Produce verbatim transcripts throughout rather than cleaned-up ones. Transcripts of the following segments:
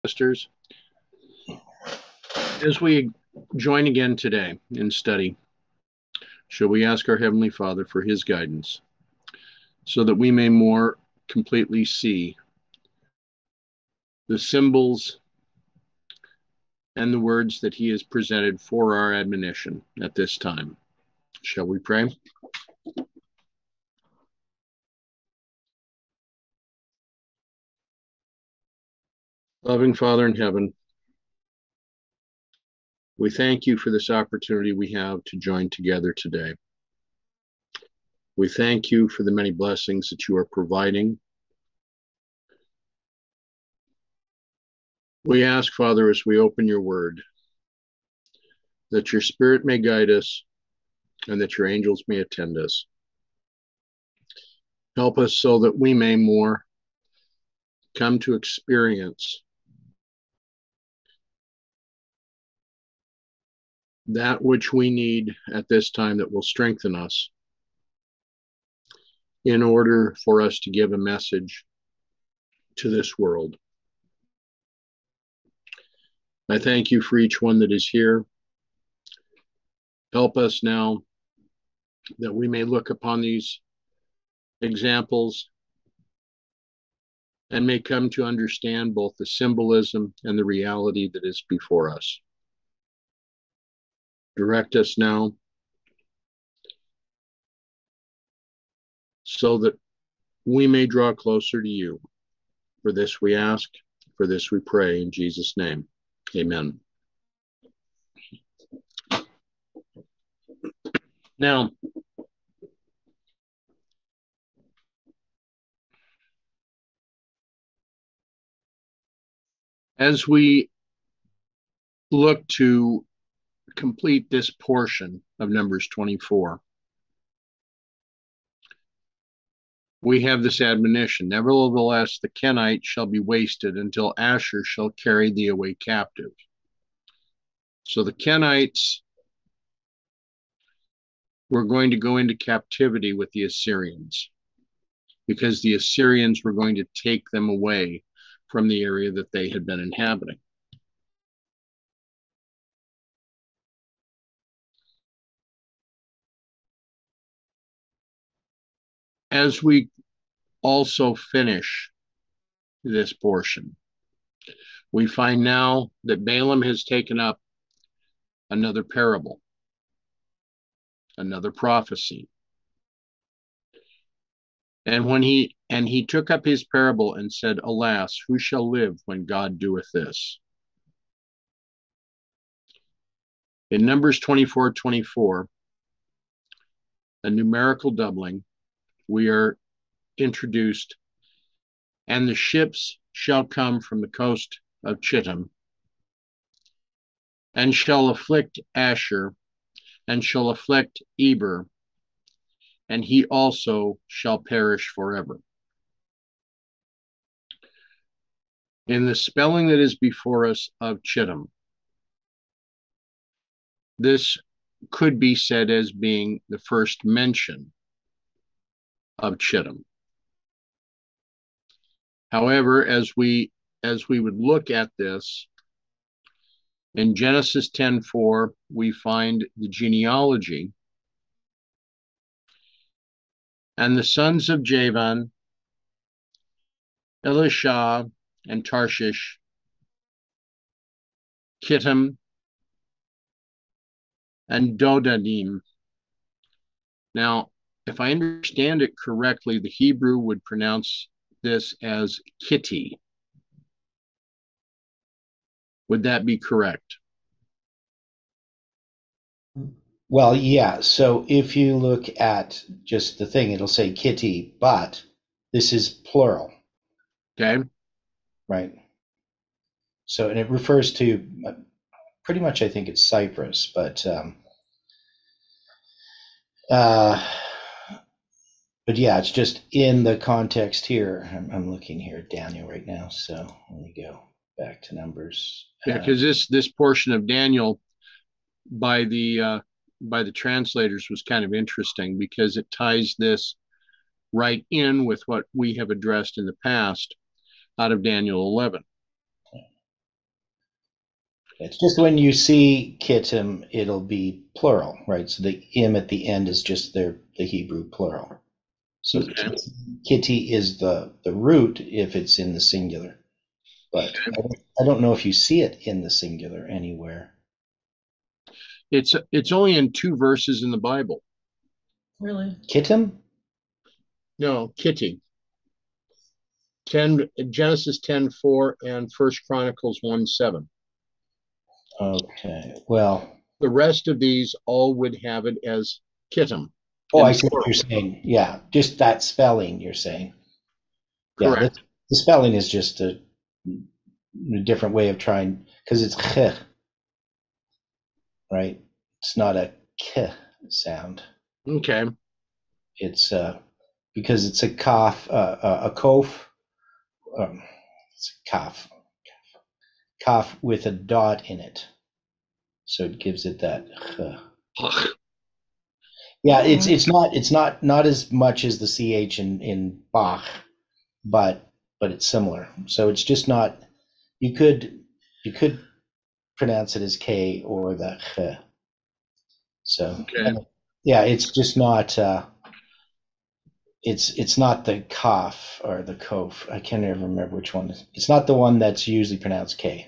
Sisters, as we join again today in study, shall we ask our Heavenly Father for His guidance so that we may more completely see the symbols and the words that He has presented for our admonition at this time. Shall we pray? Loving Father in heaven, we thank you for this opportunity we have to join together today. We thank you for the many blessings that you are providing. We ask, Father, as we open your word, that your Spirit may guide us and that your angels may attend us. Help us so that we may more come to experience that which we need at this time that will strengthen us in order for us to give a message to this world. I thank you for each one that is here. Help us now that we may look upon these examples and may come to understand both the symbolism and the reality that is before us. Direct us now so that we may draw closer to you. For this we ask, for this we pray, in Jesus' name. Amen. Now, as we look to complete this portion of Numbers twenty-four, we have this admonition: nevertheless, the Kenites shall be wasted until Asshur shall carry thee away captive. So the Kenites were going to go into captivity with the Assyrians because the Assyrians were going to take them away from the area that they had been inhabiting. As we also finish this portion, we find now that Balaam has taken up another parable, another prophecy. And when he and he took up his parable and said, alas, who shall live when God doeth this? In Numbers twenty-four twenty-four, a numerical doubling, we are introduced, and the ships shall come from the coast of Chittim, and shall afflict Asshur, and shall afflict Eber, and he also shall perish forever. In the spelling that is before us of Chittim, this could be said as being the first mention of Chittim. However, as we as we would look at this, in Genesis ten four, we find the genealogy. And the sons of Javan, Elisha, and Tarshish, Kittim, and Dodanim. Now, if I understand it correctly, the Hebrew would pronounce this as Kitty. Would that be correct? Well, yeah. So if you look at just the thing, it'll say kitty, but this is plural. Okay. Right. So, and it refers to pretty much, I think it's Cyprus, but um, uh, but yeah, it's just in the context here. I'm, I'm looking here at Daniel right now, so let me go back to Numbers. Yeah, because uh, this this portion of Daniel by the uh, by the translators was kind of interesting because it ties this right in with what we have addressed in the past out of Daniel eleven. It's just when you see kittim, it'll be plural, right? So the im at the end is just their the Hebrew plural. So Okay. kitty is the, the root if it's in the singular. But I don't, I don't know if you see it in the singular anywhere. It's it's only in two verses in the Bible. Really? Kittim? No, kitty. Ten Genesis ten four and First Chronicles one seven. Okay. Well, The rest of these all would have it as kittim. oh, in I see what plural. you're saying. Yeah, just that spelling you're saying. Yeah, Correct. the, the spelling is just a, a different way of trying, because it's ch, right? It's not a k sound. Okay. It's uh, because it's a kaf, uh, a kof, um, it's a kaf, kaf with a dot in it. So it gives it that ch. Ugh. Yeah, it's it's not it's not not as much as the ch in in Bach, but but it's similar. So it's just not. You could you could pronounce it as k or the ch. So Okay. yeah, it's just not. Uh, it's it's not the kaf or the kof. I can't even remember which one. It's not the one that's usually pronounced k.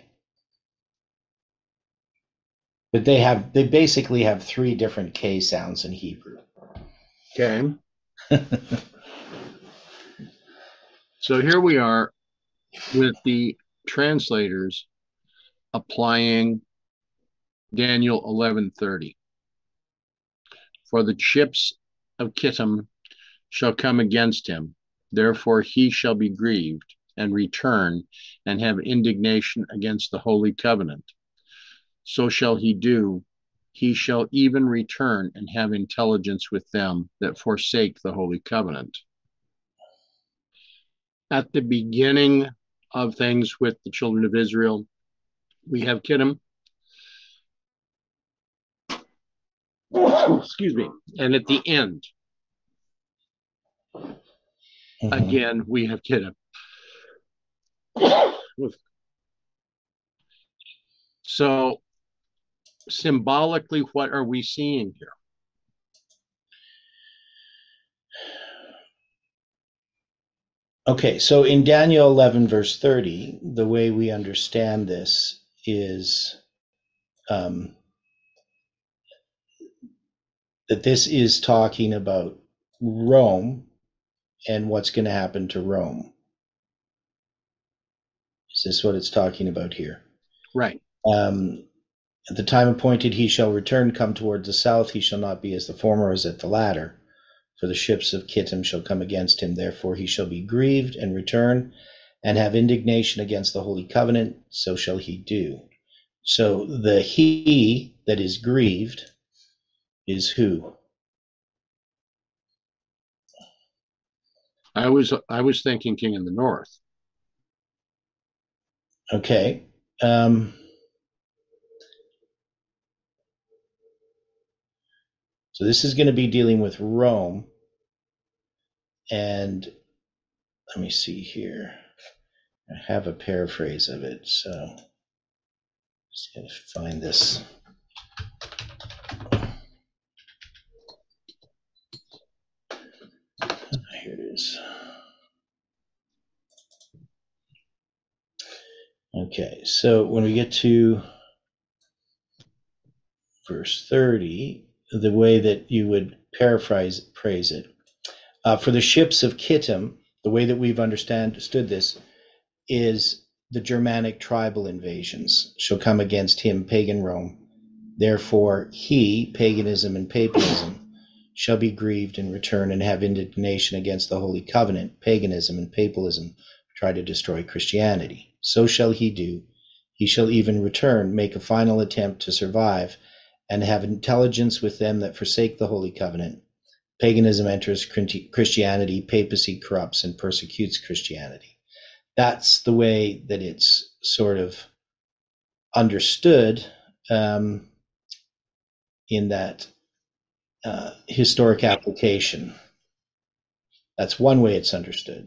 But they have they basically have three different k sounds in Hebrew. Okay. So here we are with the translators applying Daniel eleven thirty. For the ships of Kittim shall come against him, therefore he shall be grieved and return and have indignation against the holy covenant. So shall he do. He shall even return and have intelligence with them that forsake the holy covenant. At the beginning of things with the children of Israel, we have Kittim. Excuse me. And at the end, mm-hmm. again, we have Kittim. So symbolically, what are we seeing here? Okay, so in Daniel eleven, verse thirty, the way we understand this is um, that this is talking about Rome and what's going to happen to Rome. Is this what it's talking about here? Right. Um, at the time appointed, he shall return, come toward the south. He shall not be as the former, as at the latter. For the ships of Kittim shall come against him. Therefore he shall be grieved and return and have indignation against the holy covenant. So shall he do. So the he that is grieved is who? I was I was thinking King in the North. Okay. Um, so this is going to be dealing with Rome. And let me see here. I have a paraphrase of it, so just going to find this. Here it is. Okay, so when we get to verse thirty, the way that you would paraphrase praise it, uh, for the ships of Kittim, the way that we've understood this is the Germanic tribal invasions shall come against him, pagan Rome. Therefore he, paganism and papism, shall be grieved and return and have indignation against the holy covenant. Paganism and papalism try to destroy Christianity. So shall he do. He shall even return, make a final attempt to survive, and have intelligence with them that forsake the holy covenant. Paganism enters Christianity, papacy corrupts and persecutes Christianity. That's the way that it's sort of understood um, in that uh, historic application. That's one way it's understood.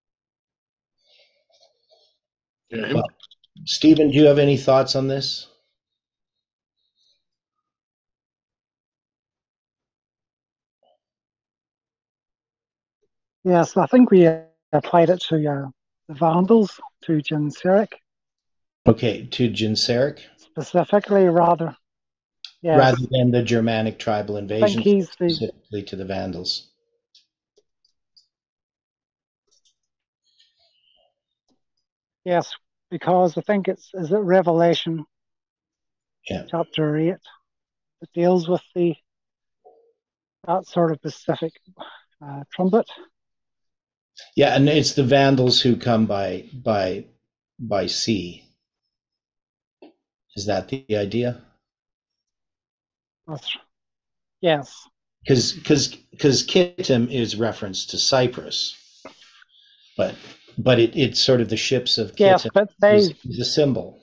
Okay. Well, Stephen, do you have any thoughts on this? Yes, I think we applied it to uh, the Vandals, to Genseric. Okay, to Genseric? Specifically, rather. Yes. Rather than the Germanic tribal invasion, he's the, specifically to the Vandals. Yes, because I think it's, is it Revelation yeah. chapter eight that deals with the that sort of specific uh, trumpet. Yeah, and it's the Vandals who come by by by sea. Is that the idea? That's, yes. Because because because Kittim is reference to Cyprus, but but it, it's sort of the ships of Kittim. Yes, but they is, is a symbol.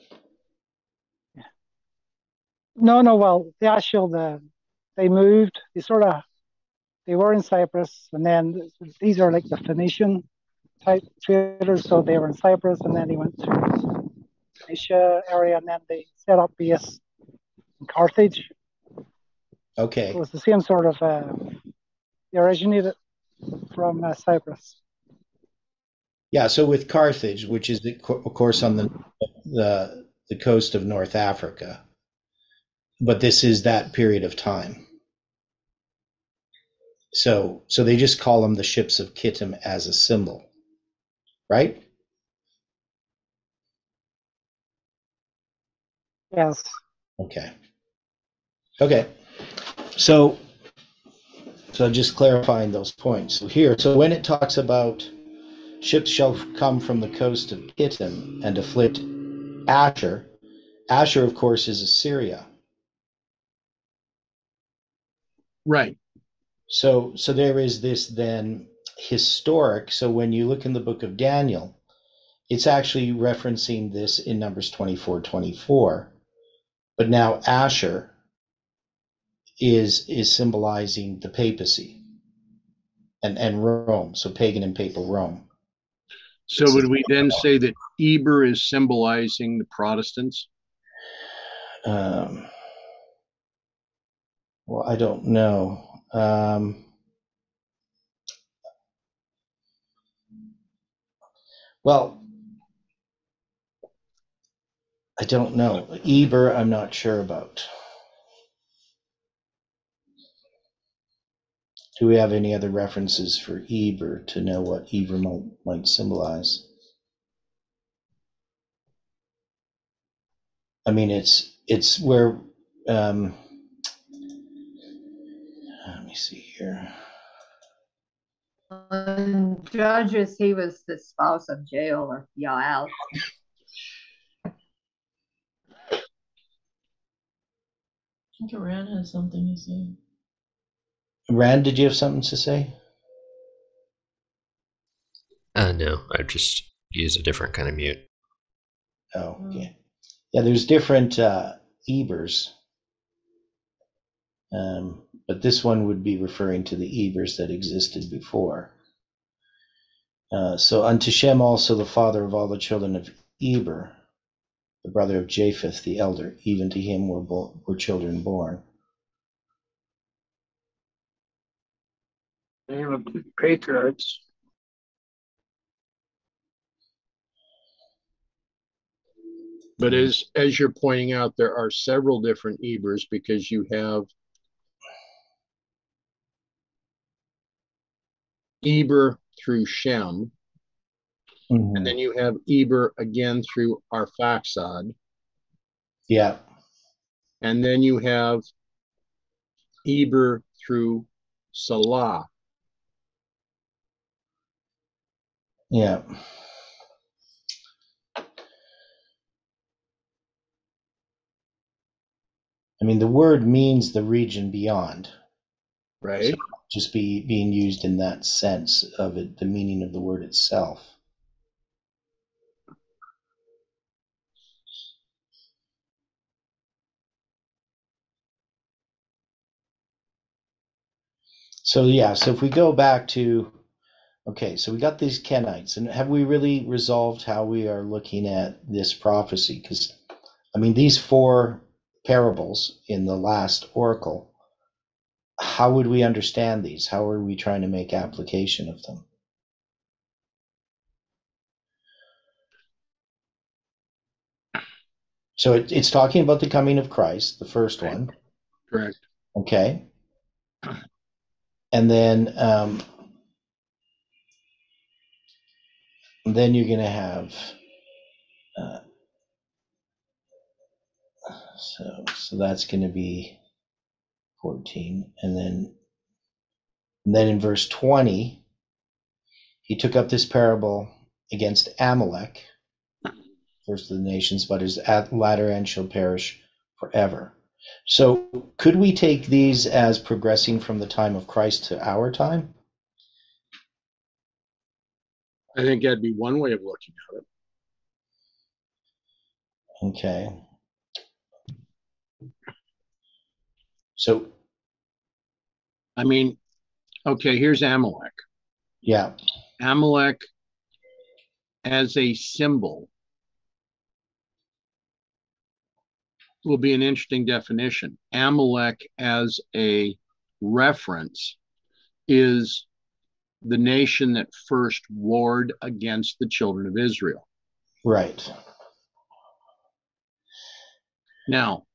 No, no. Well, the actual the they moved. They sort of they were in Cyprus, and then these are like the Phoenician type traders. So they were in Cyprus, and then they went to Phoenicia area, and then they set up base in Carthage. Okay. So it's the same sort of. Uh, they originated from uh, Cyprus. Yeah. So with Carthage, which is the, of course on the the the coast of North Africa, but this is that period of time. So so they just call them the ships of Kittim as a symbol, right? Yes. Okay. Okay. So so just clarifying those points. So here, so when it talks about ships shall come from the coast of Kittim and afflict Asher, Asher, of course, is Assyria. Right. So so there is this then historic. So when you look in the book of Daniel, it's actually referencing this in Numbers twenty-four twenty-four. But now Asher is is symbolizing the papacy and, and Rome, so pagan and papal Rome. So would we then say that Eber is symbolizing the Protestants? Um, well, I don't know. Um, well, I don't know. Eber, I'm not sure about. Do we have any other references for Eber to know what Eber might, might symbolize? I mean, it's it's where. Um, let me see here. In Judges, he was the spouse of Jael or Yael. I think Iran has something to say. Rand, did you have something to say? Uh, no, I just use a different kind of mute. Oh, okay. Yeah, there's different uh, Ebers, um, but this one would be referring to the Ebers that existed before. Uh, so unto Shem also the father of all the children of Eber, the brother of Japheth the elder, even to him were, bo- were children born. Name of the patriarchs. But as as you're pointing out, there are several different Ebers because you have Eber through Shem, Mm-hmm. and then you have Eber again through Arphaxad. Yeah. And then you have Eber through Salah. Yeah. I mean, the word means the region beyond. Right. So just be being used in that sense of it, the meaning of the word itself. So yeah, so if we go back to, okay, so we got these Kenites, and have we really resolved how we are looking at this prophecy? Because, I mean, these four parables in the last oracle, how would we understand these? How are we trying to make application of them? So it, it's talking about the coming of Christ, the first Right. one. Correct. Okay. And then um, and then you're going to have uh, so so that's going to be fourteen, and then and then in verse twenty, he took up this parable against Amalek, first of the nations, but his latter end shall perish forever. So could we take these as progressing from the time of Christ to our time? I think that'd be one way of looking at it. Okay. So, I mean, okay, here's Amalek. yeah. Amalek as a symbol will be an interesting definition. Amalek as a reference is the nation that first warred against the children of Israel. Right. Now,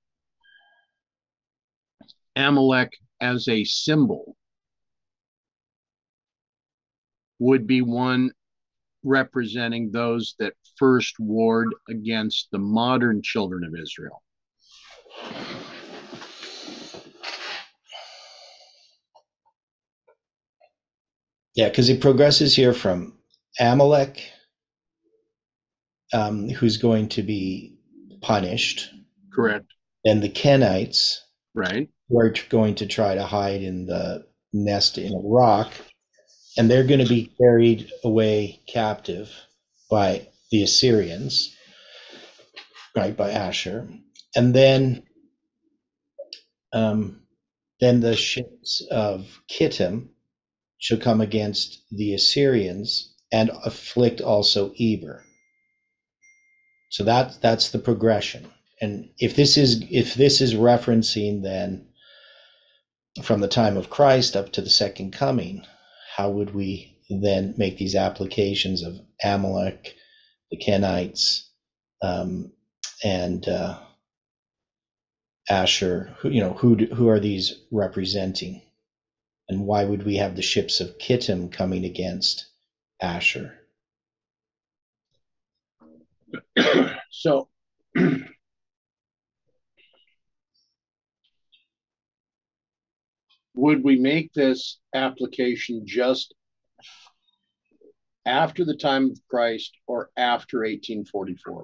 Amalek as a symbol would be one representing those that first warred against the modern children of Israel. Yeah, because it progresses here from Amalek, um, who's going to be punished. Correct. Then the Kenites, right, who are going to try to hide in the nest in a rock, and they're going to be carried away captive by the Assyrians, right, by Asher. And then um, then the ships of Kittim shall come against the Assyrians and afflict also Eber. So that that's the progression. And if this is if this is referencing then from the time of Christ up to the second coming, how would we then make these applications of Amalek, the Kenites, um, and uh, Asher? Who, you know, who do, who are these representing, and why would we have the ships of Kittim coming against Asher? So would we make this application just after the time of Christ or after eighteen forty-four?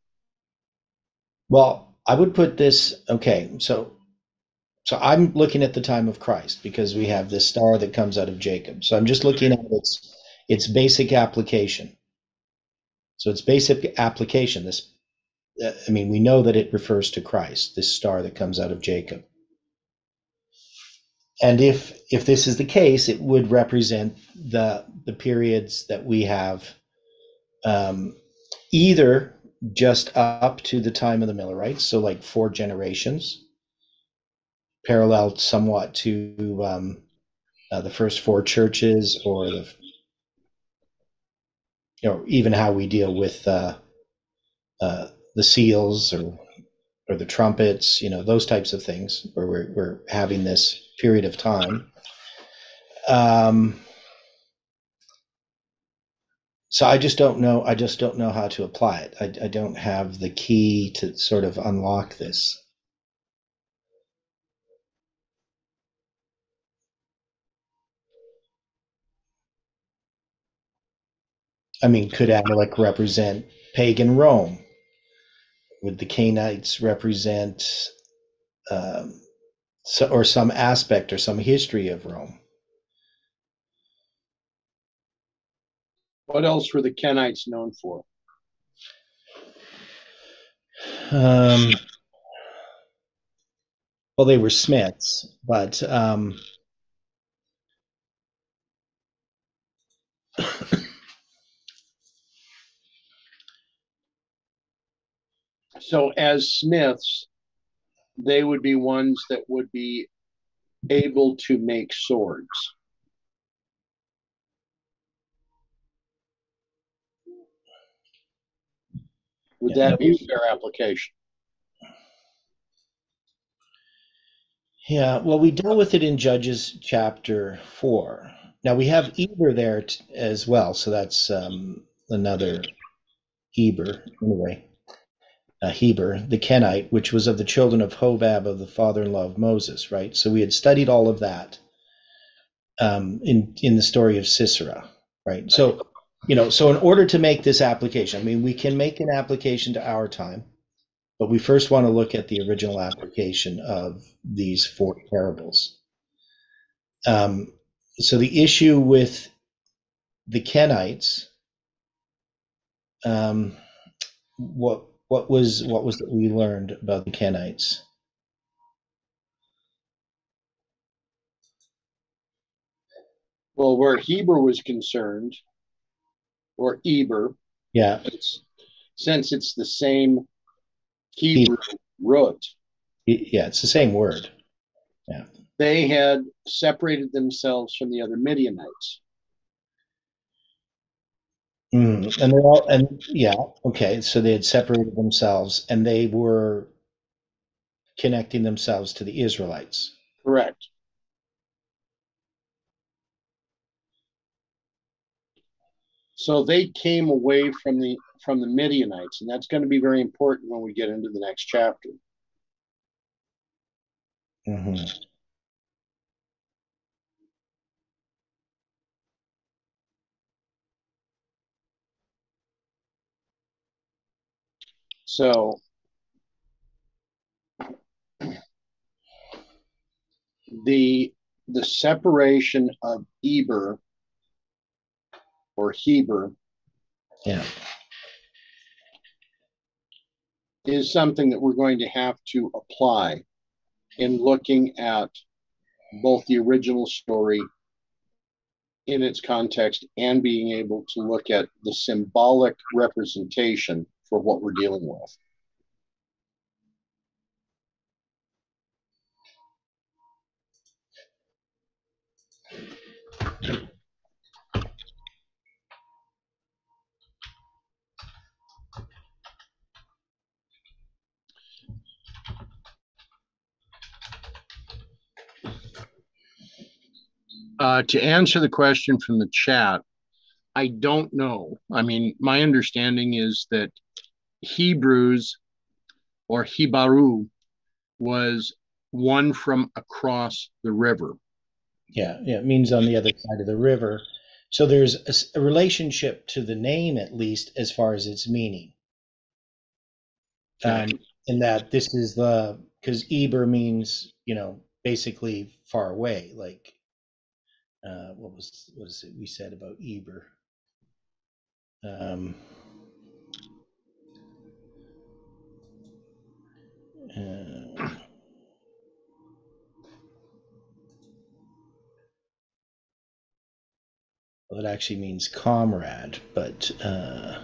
Well, I would put this, okay, so so I'm looking at the time of Christ because we have this star that comes out of Jacob. So I'm just looking at its its basic application. So its basic application, this, I mean, we know that it refers to Christ, this star that comes out of Jacob. And if if this is the case, it would represent the the periods that we have, um, either just up to the time of the Millerites, so like four generations, parallel somewhat to um, uh, the first four churches, or the, you know, even how we deal with uh, uh, the seals or or the trumpets, you know, those types of things, where we're we're having this period of time. Um, so I just don't know. I just don't know how to apply it. I, I don't have the key to sort of unlock this. I mean, could Amalek represent pagan Rome? Would the Canaanites represent, um, so, or some aspect or some history of Rome? What else were the Kenites known for? Um, well, they were smiths, but um, so as smiths, they would be ones that would be able to make swords. Would yeah, that be a fair application? Yeah, well, we dealt with it in Judges chapter four. Now we have Eber there t- as well, so that's um, another Eber, anyway. Uh, Heber, the Kenite, which was of the children of Hobab, of the father-in-law of Moses, right? So we had studied all of that um, in in the story of Sisera, right? So, you know, so in order to make this application, I mean, we can make an application to our time, but we first want to look at the original application of these four parables. Um, so the issue with the Kenites, um, what what was what was that we learned about the Kenites? Well, where Heber was concerned, or Eber, Yeah, it's, since it's the same Hebrew root, yeah, it's the same word. Yeah. they had separated themselves from the other Midianites. Mm. And they're all, and yeah, okay. So they had separated themselves and they were connecting themselves to the Israelites. Correct. So they came away from the from the Midianites, and that's going to be very important when we get into the next chapter. Mm-hmm. So the the separation of Eber or Heber, yeah, is something that we're going to have to apply in looking at both the original story in its context and being able to look at the symbolic representation for what we're dealing with. Uh, to answer the question from the chat, I don't know. I mean, my understanding is that Hebrews or Hibaru was one from across the river. yeah, yeah. It means on the other side of the river. So there's a, a relationship to the name, at least, as far as its meaning. Um, in that this is the, because Eber means, you know, basically far away. Like, uh, what was what was it we said about Eber? Um, uh, well, it actually means comrade, but uh,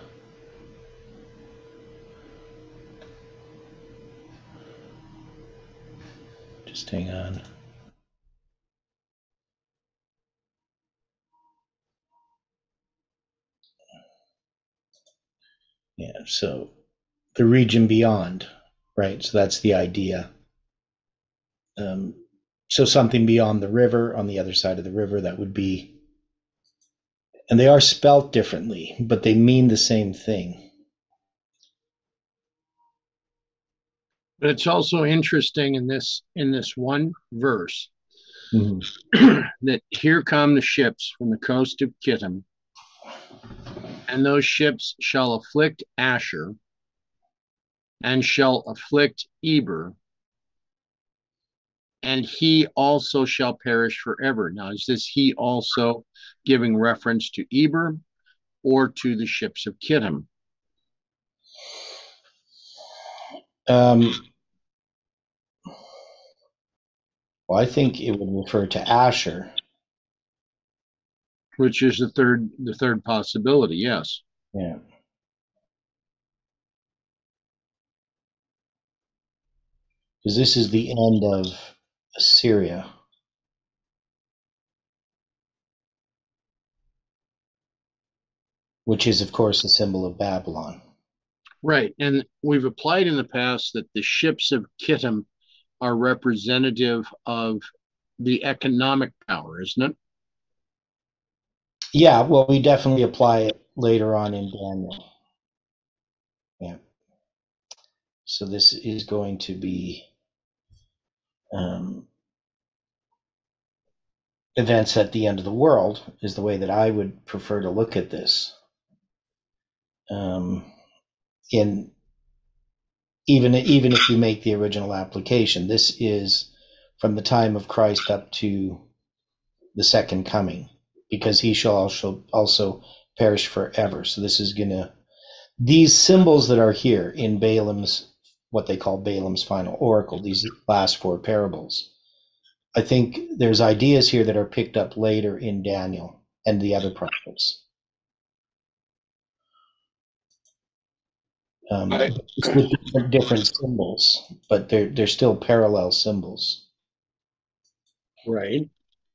just hang on. Yeah, so the region beyond, right? So that's the idea. Um, so something beyond the river, on the other side of the river, that would be, and they are spelt differently, but they mean the same thing. But it's also interesting in this in this one verse Mm-hmm. that here come the ships from the coast of Kittim, and those ships shall afflict Asher, and shall afflict Eber, and he also shall perish forever. Now, is this he also giving reference to Eber or to the ships of Kittim? Um, well, I think it would refer to Asher. Which is the third the third possibility, yes. Yeah. Because this is the end of Assyria. Which is, of course, a symbol of Babylon. Right. And we've applied in the past that the ships of Kittim are representative of the economic power, isn't it? Yeah, well, we definitely apply it later on in Daniel. Yeah. So this is going to be um, events at the end of the world, is the way that I would prefer to look at this. Um, in even even if you make the original application, this is from the time of Christ up to the second coming, because he shall also also perish forever. So this is gonna, these symbols that are here in Balaam's, what they call Balaam's final oracle, these last four parables, I think there's ideas here that are picked up later in Daniel and the other prophets. Um, I- it's with different, different symbols, but they're they're still parallel symbols. Right.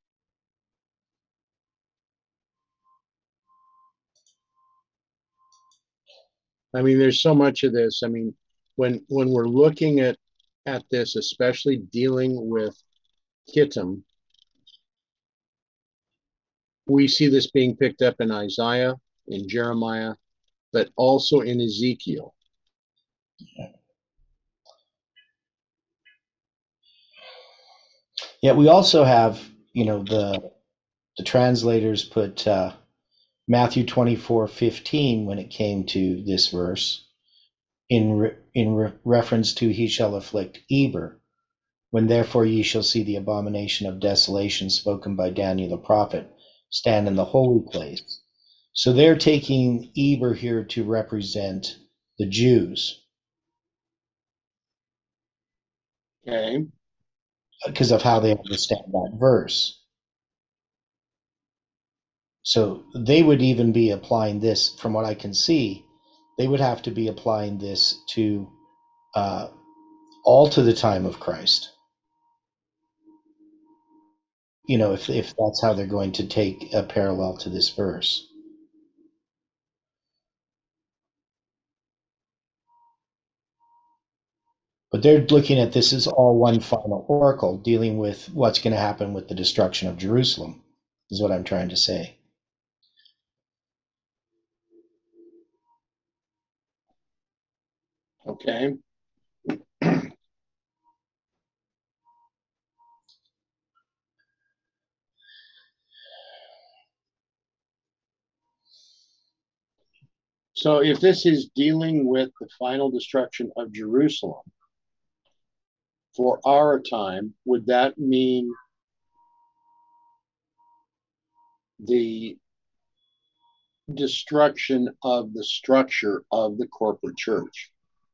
I mean, there's so much of this. I mean, when when we're looking at at this, especially dealing with Kittim, we see this being picked up in Isaiah, in Jeremiah, but also in Ezekiel. Yeah, we also have, you know, the the translators put uh, Matthew twenty-four fifteen when it came to this verse in re, in re, reference to he shall afflict Eber, when therefore ye shall see the abomination of desolation spoken by Daniel the prophet stand in the holy place. So they're taking Eber here to represent the Jews. Okay. Because of how they understand that verse. So they would even be applying this, from what I can see, they would have to be applying this to uh, all to the time of Christ. You know, if if that's how they're going to take a parallel to this verse. But they're looking at this as all one final oracle, dealing with what's going to happen with the destruction of Jerusalem, is what I'm trying to say. Okay. So if this is dealing with the final destruction of Jerusalem for our time, would that mean the destruction of the structure of the corporate church?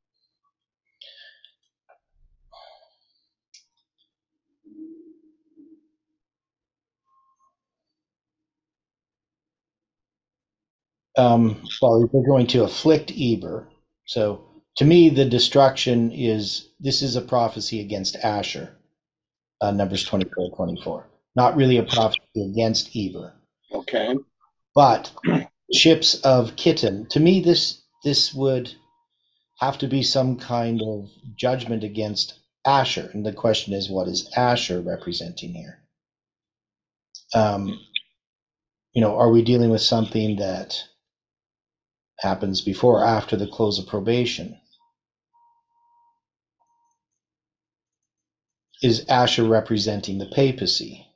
Um, well, they're going to afflict Eber. So to me, the destruction is, this is a prophecy against Asher, uh, Numbers twenty-four twenty-four. Not really a prophecy against Eber. Okay. But ships of Kittim, to me, this this would have to be some kind of judgment against Asher. And the question is, what is Asher representing here? Um, you know, are we dealing with something that happens before or after the close of probation? Is Asher representing the papacy?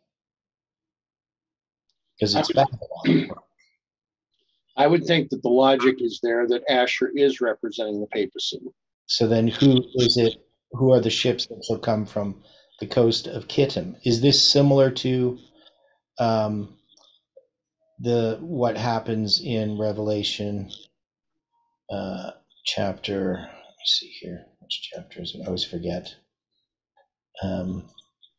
Because it's Babylon. I would think that the logic is there that Asher is representing the papacy. So then who is it, who are the ships that shall come from the coast of Kittim? Is this similar to um, the what happens in Revelation uh, chapter, let me see here, which chapter is it? I always forget. Um,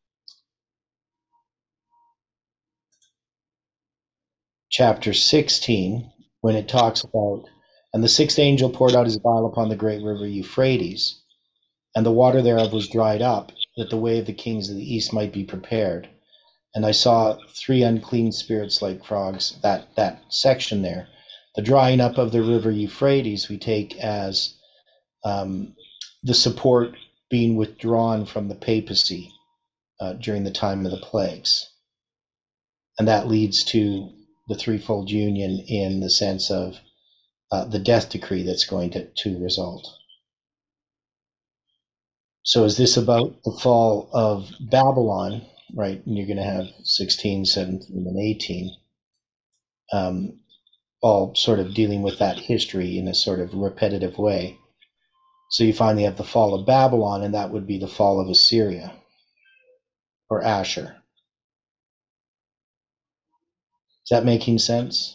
chapter sixteen, when it talks about, and the sixth angel poured out his vial upon the great river Euphrates, and the water thereof was dried up, that the way of the kings of the east might be prepared. And I saw three unclean spirits like frogs, that, that section there. The drying up of the river Euphrates we take as um, the support being withdrawn from the papacy uh, during the time of the plagues. And that leads to the threefold union in the sense of uh, the death decree that's going to, to result. So is this about the fall of Babylon, right? And you're going to have sixteen, seventeen, and eighteen, um, all sort of dealing with that history in a sort of repetitive way. So you finally have the fall of Babylon, and that would be the fall of Assyria or Asher. Is that making sense?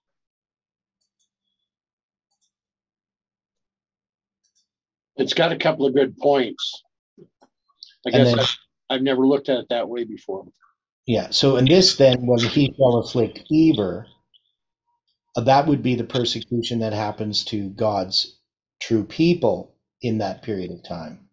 It's got a couple of good points. I And guess then- I've, I've never looked at it that way before. Yeah, so in this then, when he shall afflict Eber, uh, that would be the persecution that happens to God's true people in that period of time.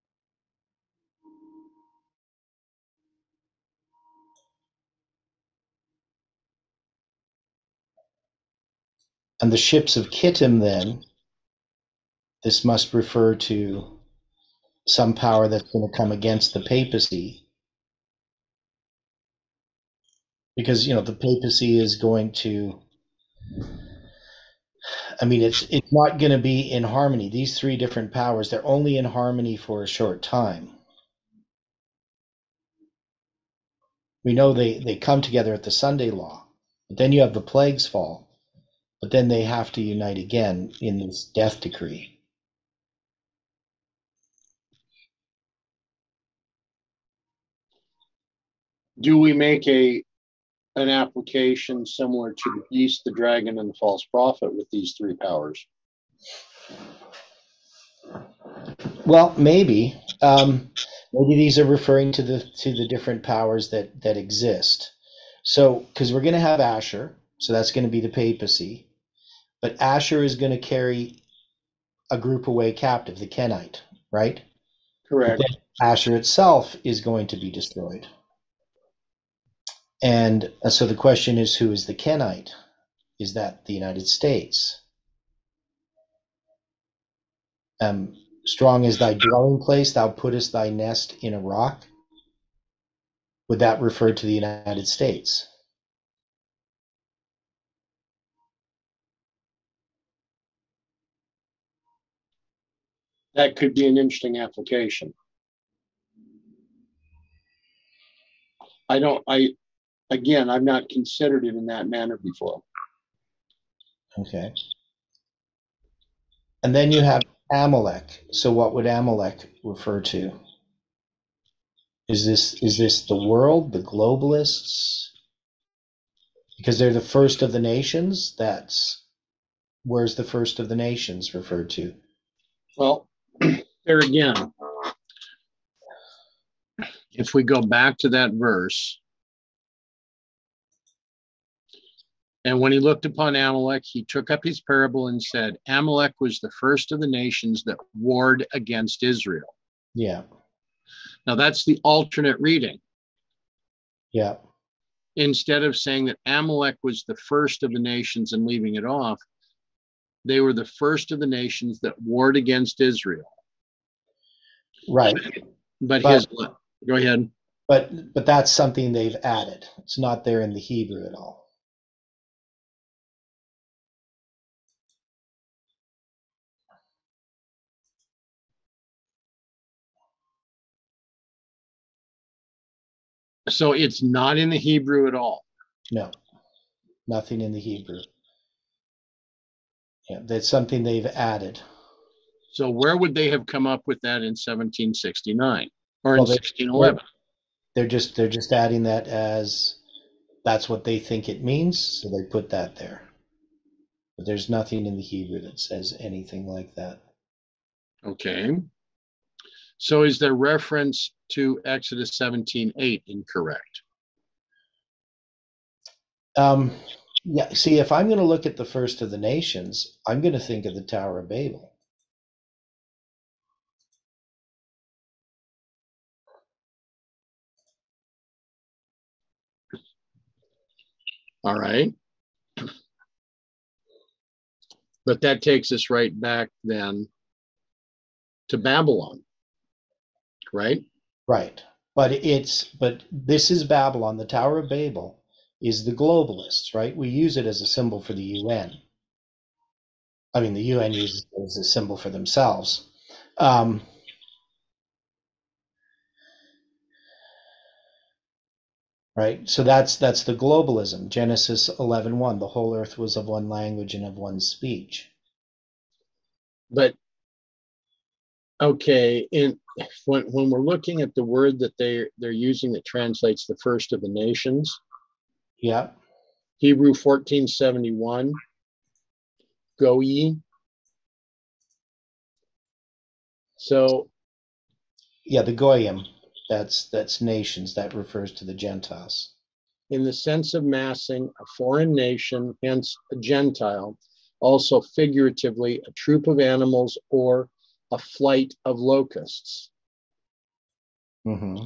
And the ships of Kittim then, this must refer to some power that's going to come against the papacy. Because, you know, the papacy is going to, I mean, it's it's not going to be in harmony. These three different powers, they're only in harmony for a short time. We know they, they come together at the Sunday law, but then you have the plagues fall, but then they have to unite again in this death decree. Do we make a an application similar to the beast, the dragon, and the false prophet with these three powers? Well, maybe. Um, maybe these are referring to the to the different powers that that exist. So, because we're going to have Asher, so that's going to be the papacy, but Asher is going to carry a group away captive, the Kenite, right? Correct. Asher itself is going to be destroyed. And uh, so the question is, who is the Kenite? Is that the United States? Um, strong is thy dwelling place, thou puttest thy nest in a rock. Would that refer to the United States? That could be an interesting application. I don't, I, again, I've not considered it in that manner before. Okay. And then you have Amalek. So what would Amalek refer to? Is this is this the world, the globalists? Because they're the first of the nations. That's where's the first of the nations referred to? Well, there again, if we go back to that verse, and when he looked upon Amalek, he took up his parable and said, Amalek was the first of the nations that warred against Israel. Yeah. Now that's the alternate reading. Yeah. Instead of saying that Amalek was the first of the nations and leaving it off, they were the first of the nations that warred against Israel. Right. But, But- his, go ahead. But but that's something they've added. It's not there in the Hebrew at all. So it's not in the Hebrew at all. No, nothing in the Hebrew. Yeah, that's something they've added. So where would they have come up with that in seventeen sixty-nine or Well, in they- sixteen eleven? They're just they're just adding that as that's what they think it means, so they put that there. But there's nothing in the Hebrew that says anything like that. Okay. So is their reference to Exodus seventeen eight incorrect? Um, yeah, see, if I'm going to look at the first of the nations, I'm going to think of the Tower of Babel. All right. But that takes us right back then to Babylon. right? Right. But it's but this is Babylon. The Tower of Babel is the globalists, right? We use it as a symbol for the U N. I mean, the U N uses it as a symbol for themselves. Um, right. So that's that's the globalism. Genesis eleven one. The whole earth was of one language and of one speech. But okay, in when when we're looking at the word that they they're using that translates the first of the nations, Yeah. Hebrew fourteen seventy-one, go ye. So Yeah, the Goyim. That's that's nations. That refers to the Gentiles. in the sense of massing, a foreign nation, hence a Gentile, also figuratively a troop of animals or a flight of locusts. Mm-hmm.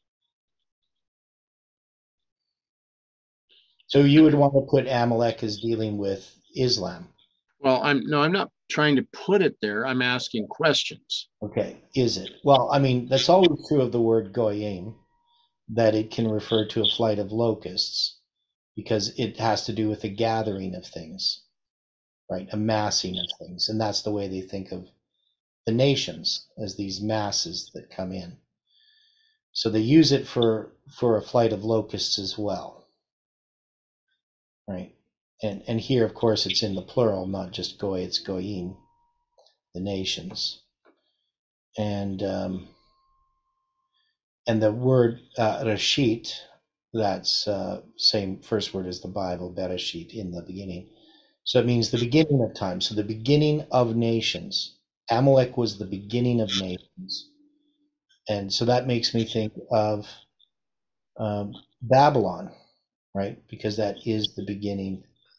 So you would want to put Amalek as dealing with Islam. Well, I'm no, I'm not trying to put it there. I'm asking questions. Okay, is it? Well, I mean, that's always true of the word Goyim, that it can refer to a flight of locusts, because it has to do with the gathering of things, right? A massing of things. And that's the way they think of the nations, as these masses that come in. So they use it for, for a flight of locusts as well, right? And, and here, of course, it's in the plural, not just Goy, it's Goyim, the nations. And um, and the word uh, Rashit, that's uh, same first word as the Bible, Bereshit, in the beginning. So it means the beginning of time. So the beginning of nations. Amalek was the beginning of nations. And so that makes me think of um, Babylon, right? Because that is the beginning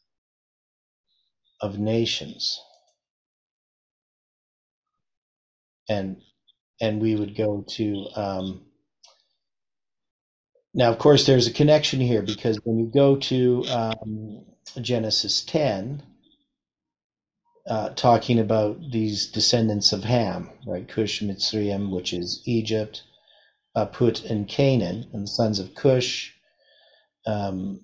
of nations. And and we would go to um, now, of course, there's a connection here, because when you go to um, Genesis ten, uh, talking about these descendants of Ham, right? Cush, Mitzrayim, which is Egypt, uh, Put, and Canaan, and the sons of Cush. Um,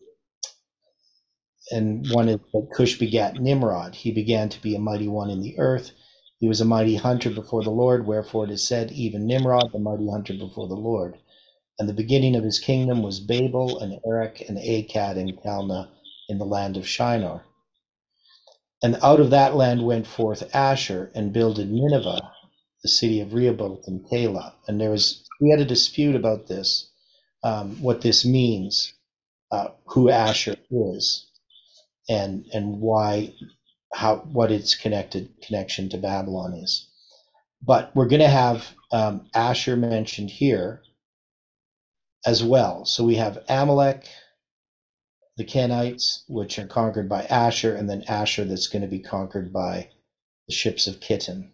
and one is that Cush begat Nimrod. He began to be a mighty one in the earth. He was a mighty hunter before the Lord, wherefore it is said, even Nimrod, the mighty hunter before the Lord. And the beginning of his kingdom was Babel and Erech and Akkad and Calneh in the land of Shinar. And out of that land went forth Asher and builded Nineveh, the city of Rehoboth and Calah. And there was, we had a dispute about this, um, what this means, uh, who Asher is, and and why, how, what its connected connection to Babylon is. But we're going to have um, Asher mentioned here as well. So we have Amalek, the Kenites, which are conquered by Asher, and then Asher that's going to be conquered by the ships of Kittim.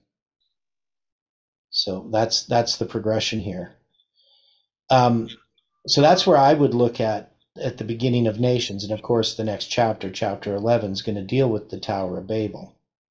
So that's that's the progression here. Um, so that's where I would look at at the beginning of nations, and of course the next chapter, chapter eleven, is going to deal with the Tower of Babel.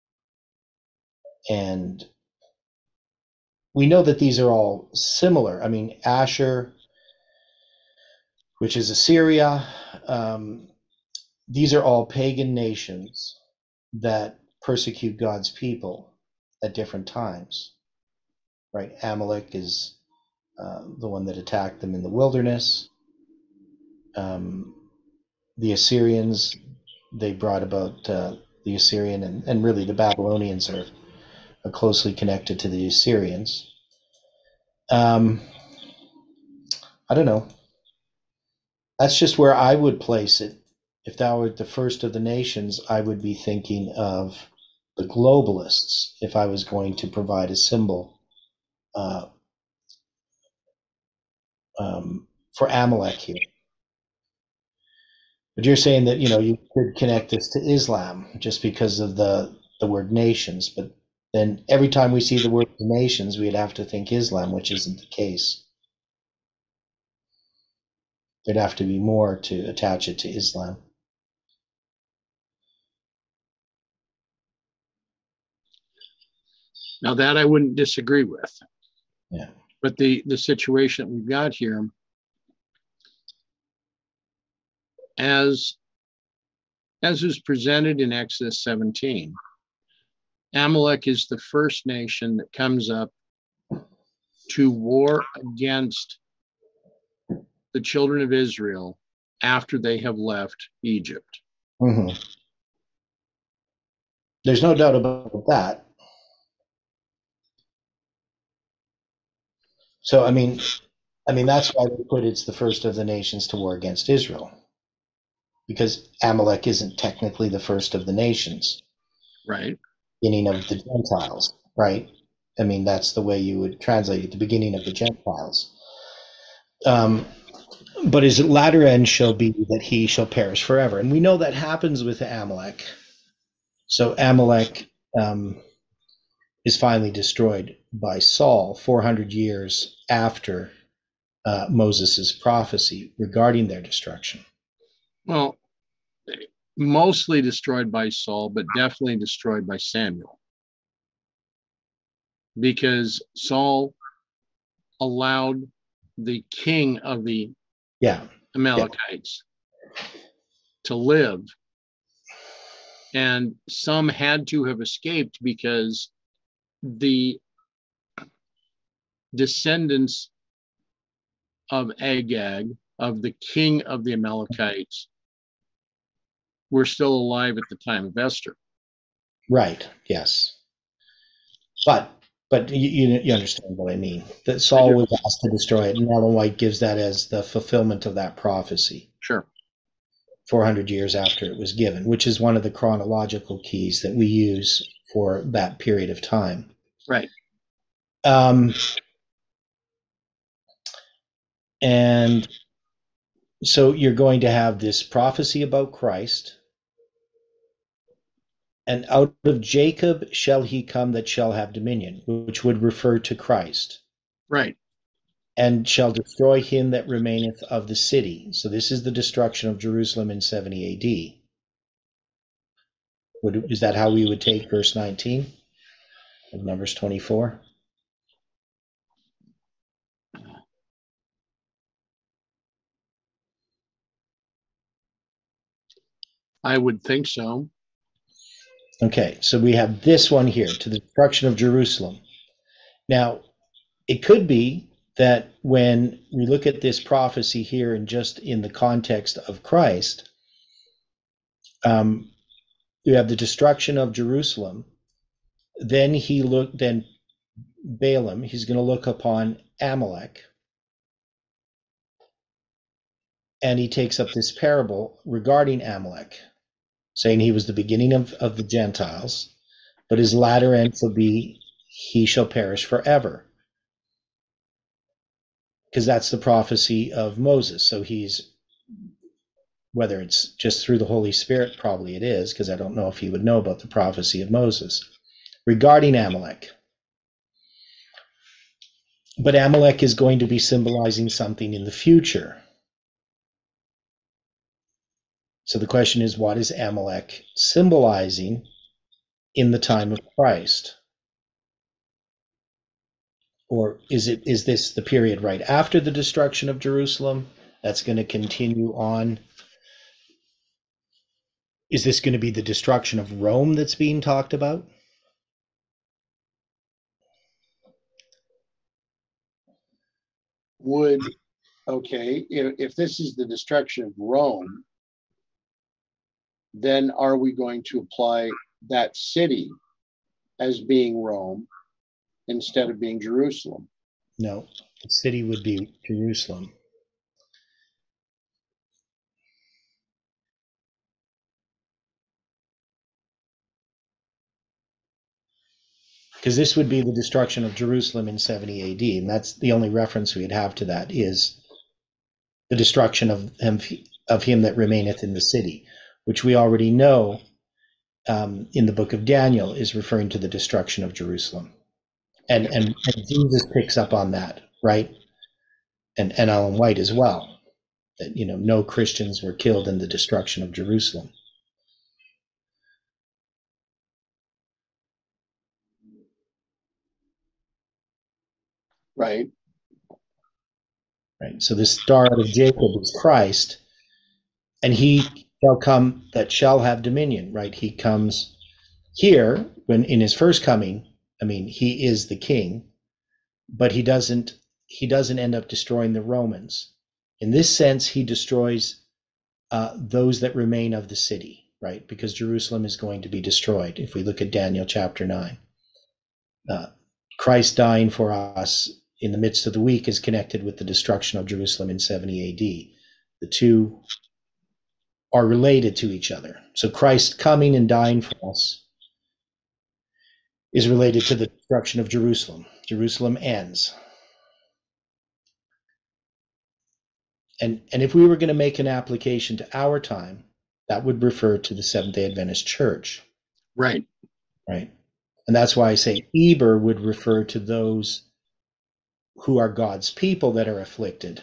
And we know that these are all similar. I mean, Asher, which is Assyria, um, these are all pagan nations that persecute God's people at different times, right? Amalek is uh, the one that attacked them in the wilderness. Um, the Assyrians, they brought about uh, the Assyrian, and, and really the Babylonians are, are closely connected to the Assyrians. Um, I don't know. That's just where I would place it. If that were the first of the nations, I would be thinking of the globalists if I was going to provide a symbol uh, um, for Amalek here. But you're saying that, you know, you could connect this to Islam just because of the, the word nations. But then every time we see the word nations, we'd have to think Islam, which isn't the case. There'd have to be more to attach it to Islam. Now that I wouldn't disagree with. Yeah. But the, the situation that we've got here, as, as is presented in Exodus seventeen, Amalek is the first nation that comes up to war against the children of Israel after they have left Egypt. Mm-hmm. There's no doubt about that. So, I mean, I mean, that's why they put it's the first of the nations to war against Israel, because Amalek isn't technically the first of the nations. Right. Beginning of the Gentiles, right? I mean, that's the way you would translate it, the beginning of the Gentiles. Um, but his latter end shall be that he shall perish forever. And we know that happens with Amalek. So Amalek um, is finally destroyed by Saul four hundred years after uh, Moses' prophecy regarding their destruction. Well, mostly destroyed by Saul, but definitely destroyed by Samuel. Because Saul allowed the king of the yeah. Amalekites yeah. to live. And some had to have escaped because the descendants of Agag, of the king of the Amalekites, were still alive at the time of Esther. Right. Yes. But but you, you understand what I mean. That Saul was asked to destroy it, and Ellen White gives that as the fulfillment of that prophecy. Sure. four hundred years after it was given, which is one of the chronological keys that we use for that period of time. Right. Um, and so you're going to have this prophecy about Christ. And out of Jacob shall he come that shall have dominion, which would refer to Christ. Right. And shall destroy him that remaineth of the city. So this is the destruction of Jerusalem in seventy A D. Would, is that how we would take verse nineteen of Numbers twenty-four? I would think so. Okay, so we have this one here, to the destruction of Jerusalem. Now, it could be that when we look at this prophecy here and just in the context of Christ, um, you have the destruction of Jerusalem. Then he looked, then Balaam, he's going to look upon Amalek. And he takes up this parable regarding Amalek, saying he was the beginning of, of the Gentiles, but his latter end will be he shall perish forever. Because that's the prophecy of Moses. So he's, whether it's just through the Holy Spirit, probably it is, because I don't know if he would know about the prophecy of Moses regarding Amalek. But Amalek is going to be symbolizing something in the future. So the question is, what is Amalek symbolizing in the time of Christ? Or is it is this the period right after the destruction of Jerusalem that's going to continue on? Is this going to be the destruction of Rome that's being talked about? Would, okay, if, if this is the destruction of Rome, then are we going to apply that city as being Rome instead of being Jerusalem? No, the city would be Jerusalem. Because this would be the destruction of Jerusalem in seventy A D, and that's the only reference we'd have to that is the destruction of him, of him that remaineth in the city, which we already know um, in the book of Daniel is referring to the destruction of Jerusalem. And, and, and Jesus picks up on that, right? And, and Ellen White as well, that, you know, no Christians were killed in the destruction of Jerusalem. Right. right? So this star out of Jacob is Christ, and he shall come that shall have dominion, right? He comes here when in his first coming. I mean, he is the king, but he doesn't he doesn't end up destroying the Romans. In this sense, he destroys uh, those that remain of the city, right? Because Jerusalem is going to be destroyed. If we look at Daniel chapter nine, uh, Christ dying for us in the midst of the week is connected with the destruction of Jerusalem in seventy A D. The two are related to each other. So Christ coming and dying for us is related to the destruction of Jerusalem. Jerusalem ends. And, and if we were going to make an application to our time, that would refer to the Seventh-day Adventist Church. Right. Right. And that's why I say Eber would refer to those who are God's people that are afflicted.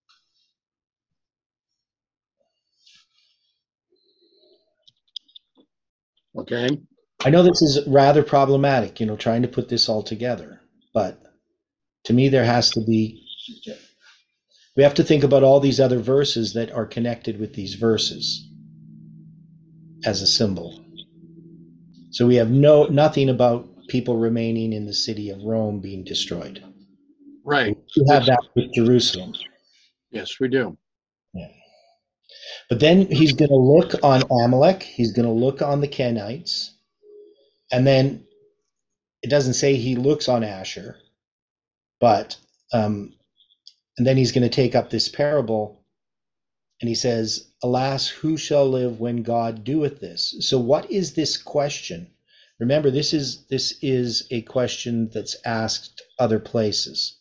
Okay. I know this is rather problematic, you know, trying to put this all together, but to me there has to be, we have to think about all these other verses that are connected with these verses as a symbol. So we have no nothing about people remaining in the city of Rome being destroyed. Right. We have that with Jerusalem. Yes, we do. Yeah. But then he's going to look on Amalek. He's going to look on the Kenites. And then it doesn't say he looks on Asher, but um, and then he's going to take up this parable and he says, alas, who shall live when God doeth this? So what is this question? Remember, this is this is a question that's asked other places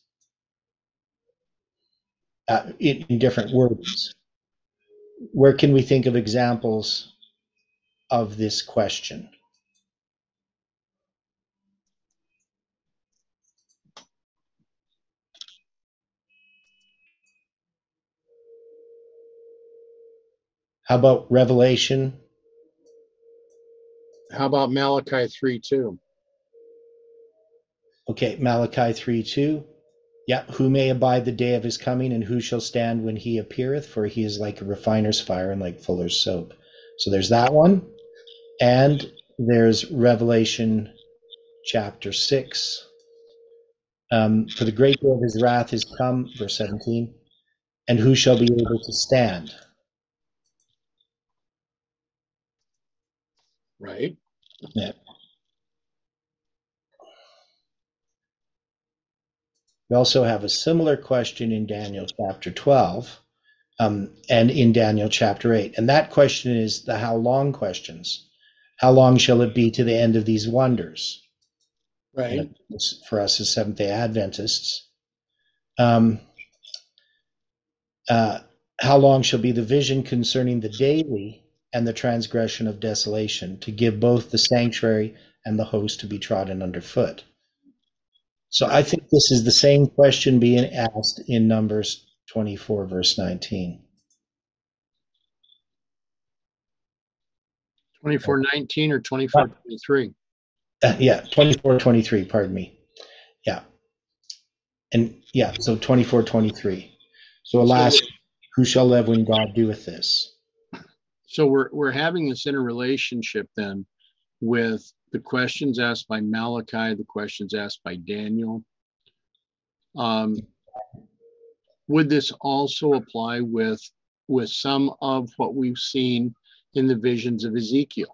uh, in, in different words. Where can we think of examples of this question? How about Revelation? How about Malachi three two? Okay, Malachi three two. Yeah, who may abide the day of his coming, and who shall stand when he appeareth? For he is like a refiner's fire and like fuller's soap. So there's that one. And there's Revelation chapter six. Um, for the great day of his wrath is come, verse seventeen. And who shall be able to stand? Right. Yeah. We also have a similar question in Daniel chapter twelve um, and in Daniel chapter eight. And that question is the how long questions. How long shall it be to the end of these wonders? Right. You know, for us as Seventh-day Adventists. Um, uh, how long shall be the vision concerning the daily and the transgression of desolation, to give both the sanctuary and the host to be trodden underfoot? So I think this is the same question being asked in Numbers twenty-four, verse nineteen. twenty-four nineteen or twenty-four twenty-three? Uh, yeah, twenty-four twenty-three, pardon me. Yeah. And yeah, so twenty-four twenty-three. So alas, so, who shall live when God doeth this? So we're we're having this interrelationship then with the questions asked by Malachi, the questions asked by Daniel. Um, would this also apply with with some of what we've seen in the visions of Ezekiel?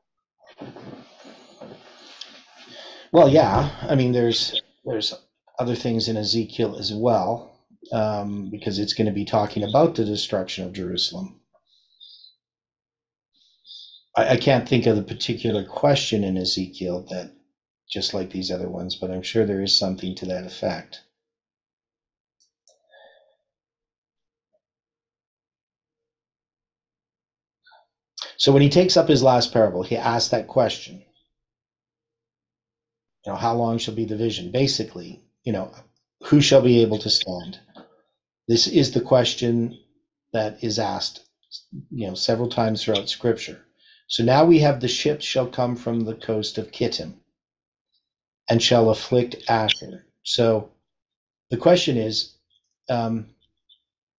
Well, yeah. I mean, there's there's other things in Ezekiel as well, um, because it's going to be talking about the destruction of Jerusalem. I, I can't think of the particular question in Ezekiel that, just like these other ones, but I'm sure there is something to that effect. So when he takes up his last parable, he asks that question. You know, how long shall be the vision? Basically, you know, who shall be able to stand? This is the question that is asked, you know, several times throughout Scripture. So now we have the ships shall come from the coast of Kittim and shall afflict Asher. So the question is, um,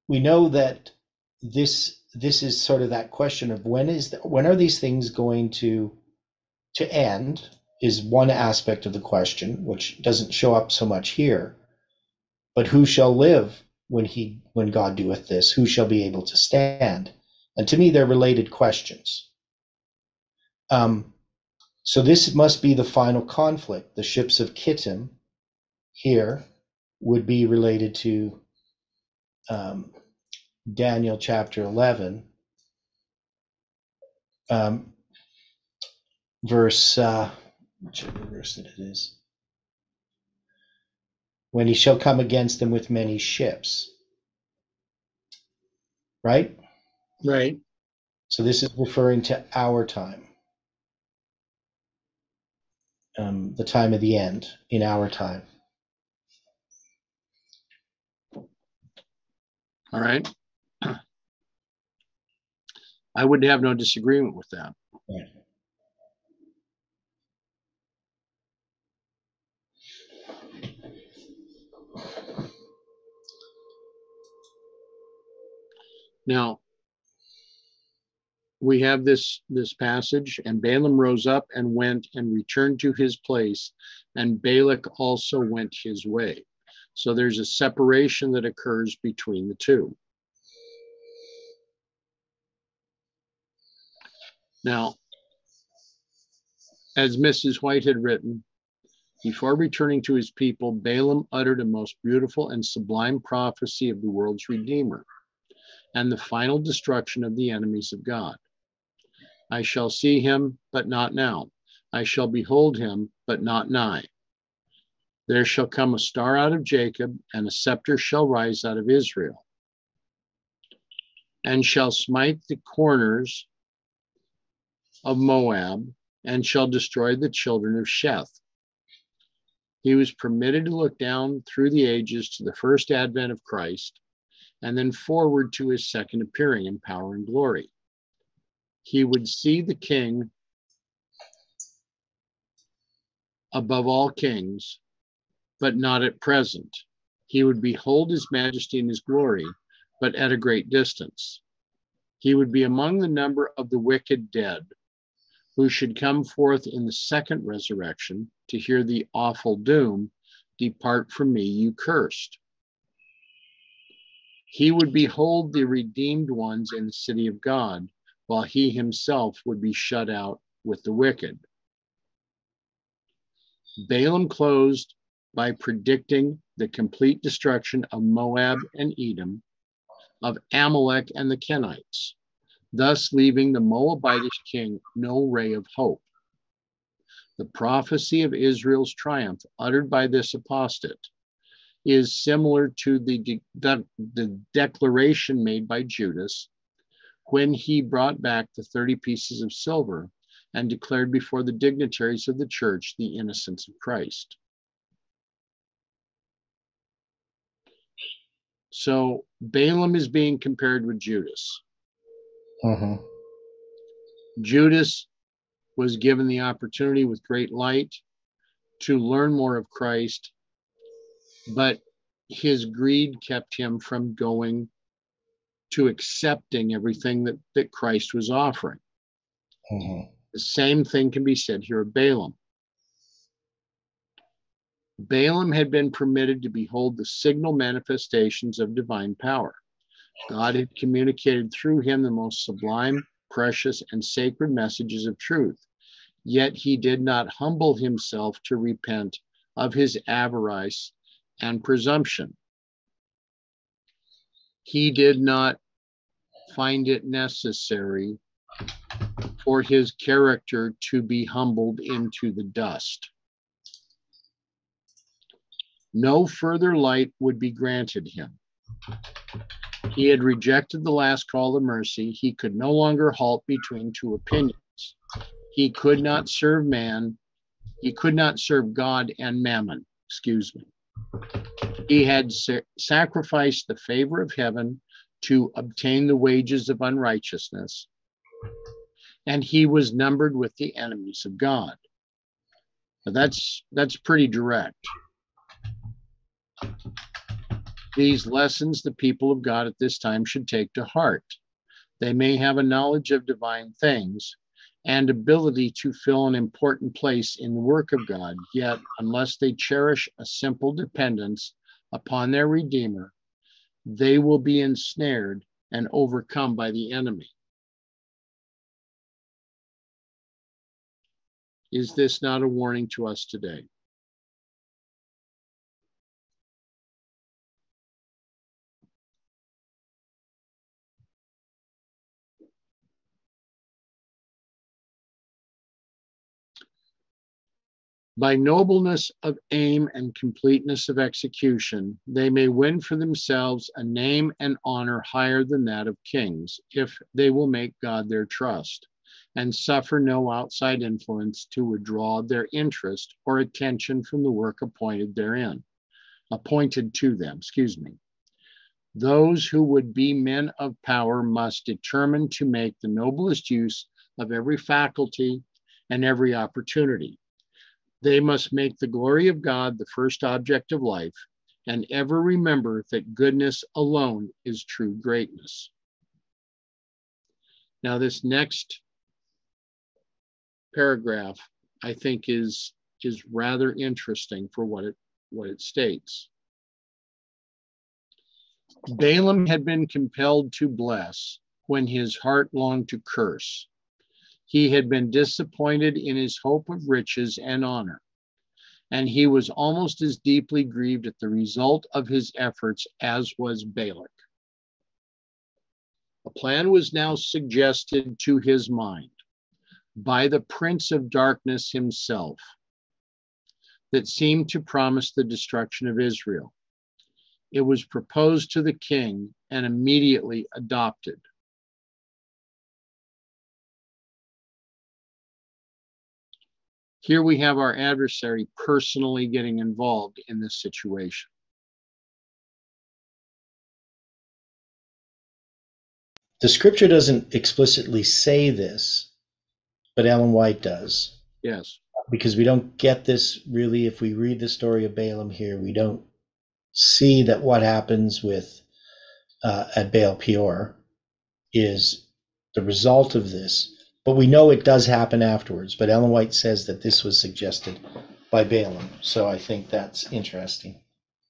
we know that this this is sort of that question of when is the, when are these things going to to end, is one aspect of the question, which doesn't show up so much here. But who shall live when he when God doeth this? Who shall be able to stand? And to me, they're related questions. Um, so this must be the final conflict. The ships of Kittim here would be related to um, Daniel chapter eleven, um, verse, uh, whichever verse that it is. When he shall come against them with many ships. Right? Right. So this is referring to our time. Um, the time of the end in our time. All right. I would have no disagreement with that. Right. Now, we have this, this passage, and Balaam rose up and went and returned to his place, and Balak also went his way. So there's a separation that occurs between the two. Now, as Missus White had written, before returning to his people, Balaam uttered a most beautiful and sublime prophecy of the world's Redeemer and the final destruction of the enemies of God. I shall see him, but not now. I shall behold him, but not nigh. There shall come a star out of Jacob, and a scepter shall rise out of Israel, and shall smite the corners of Moab, and shall destroy the children of Sheth. He was permitted to look down through the ages to the first advent of Christ, and then forward to his second appearing in power and glory. He would see the king above all kings, but not at present. He would behold his majesty and his glory, but at a great distance. He would be among the number of the wicked dead, who should come forth in the second resurrection to hear the awful doom, "Depart from me, you cursed." He would behold the redeemed ones in the city of God, while he himself would be shut out with the wicked. Balaam closed by predicting the complete destruction of Moab and Edom, of Amalek and the Kenites, thus leaving the Moabitish king no ray of hope. The prophecy of Israel's triumph uttered by this apostate is similar to the, de de the declaration made by Judas when he brought back the thirty pieces of silver and declared before the dignitaries of the church the innocence of Christ. So Balaam is being compared with Judas. Mm-hmm. Judas was given the opportunity with great light to learn more of Christ, but his greed kept him from going to accepting everything that, that Christ was offering. Mm-hmm. The same thing can be said here of Balaam. Balaam had been permitted to behold the signal manifestations of divine power. God had communicated through him the most sublime, precious, and sacred messages of truth. Yet he did not humble himself to repent of his avarice and presumption. He did not find it necessary for his character to be humbled into the dust. No further light would be granted him. He had rejected the last call to mercy. He could no longer halt between two opinions. He could not serve man. He could not serve God and mammon. Excuse me. He had sa sacrificed the favor of heaven to obtain the wages of unrighteousness, and he was numbered with the enemies of God. Now that's that's pretty direct. These lessons the people of God at this time should take to heart. They may have a knowledge of divine things and ability to fill an important place in the work of God, yet unless they cherish a simple dependence upon their Redeemer, they will be ensnared and overcome by the enemy. Is this not a warning to us today? By nobleness of aim and completeness of execution, they may win for themselves a name and honor higher than that of kings, if they will make God their trust and suffer no outside influence to withdraw their interest or attention from the work appointed therein, appointed to them, excuse me. Those who would be men of power must determine to make the noblest use of every faculty and every opportunity. They must make the glory of God the first object of life, and ever remember that goodness alone is true greatness. Now, this next paragraph, I think, is, is rather interesting for what it, what it states. Balaam had been compelled to bless when his heart longed to curse. He had been disappointed in his hope of riches and honor, and he was almost as deeply grieved at the result of his efforts as was Balak. A plan was now suggested to his mind by the prince of darkness himself that seemed to promise the destruction of Israel. It was proposed to the king and immediately adopted. Here we have our adversary personally getting involved in this situation. The scripture doesn't explicitly say this, but Ellen White does. Yes. Because we don't get this really, if we read the story of Balaam here, we don't see that what happens with uh, at Baal Peor is the result of this. But we know it does happen afterwards. But Ellen White says that this was suggested by Balaam. So I think that's interesting.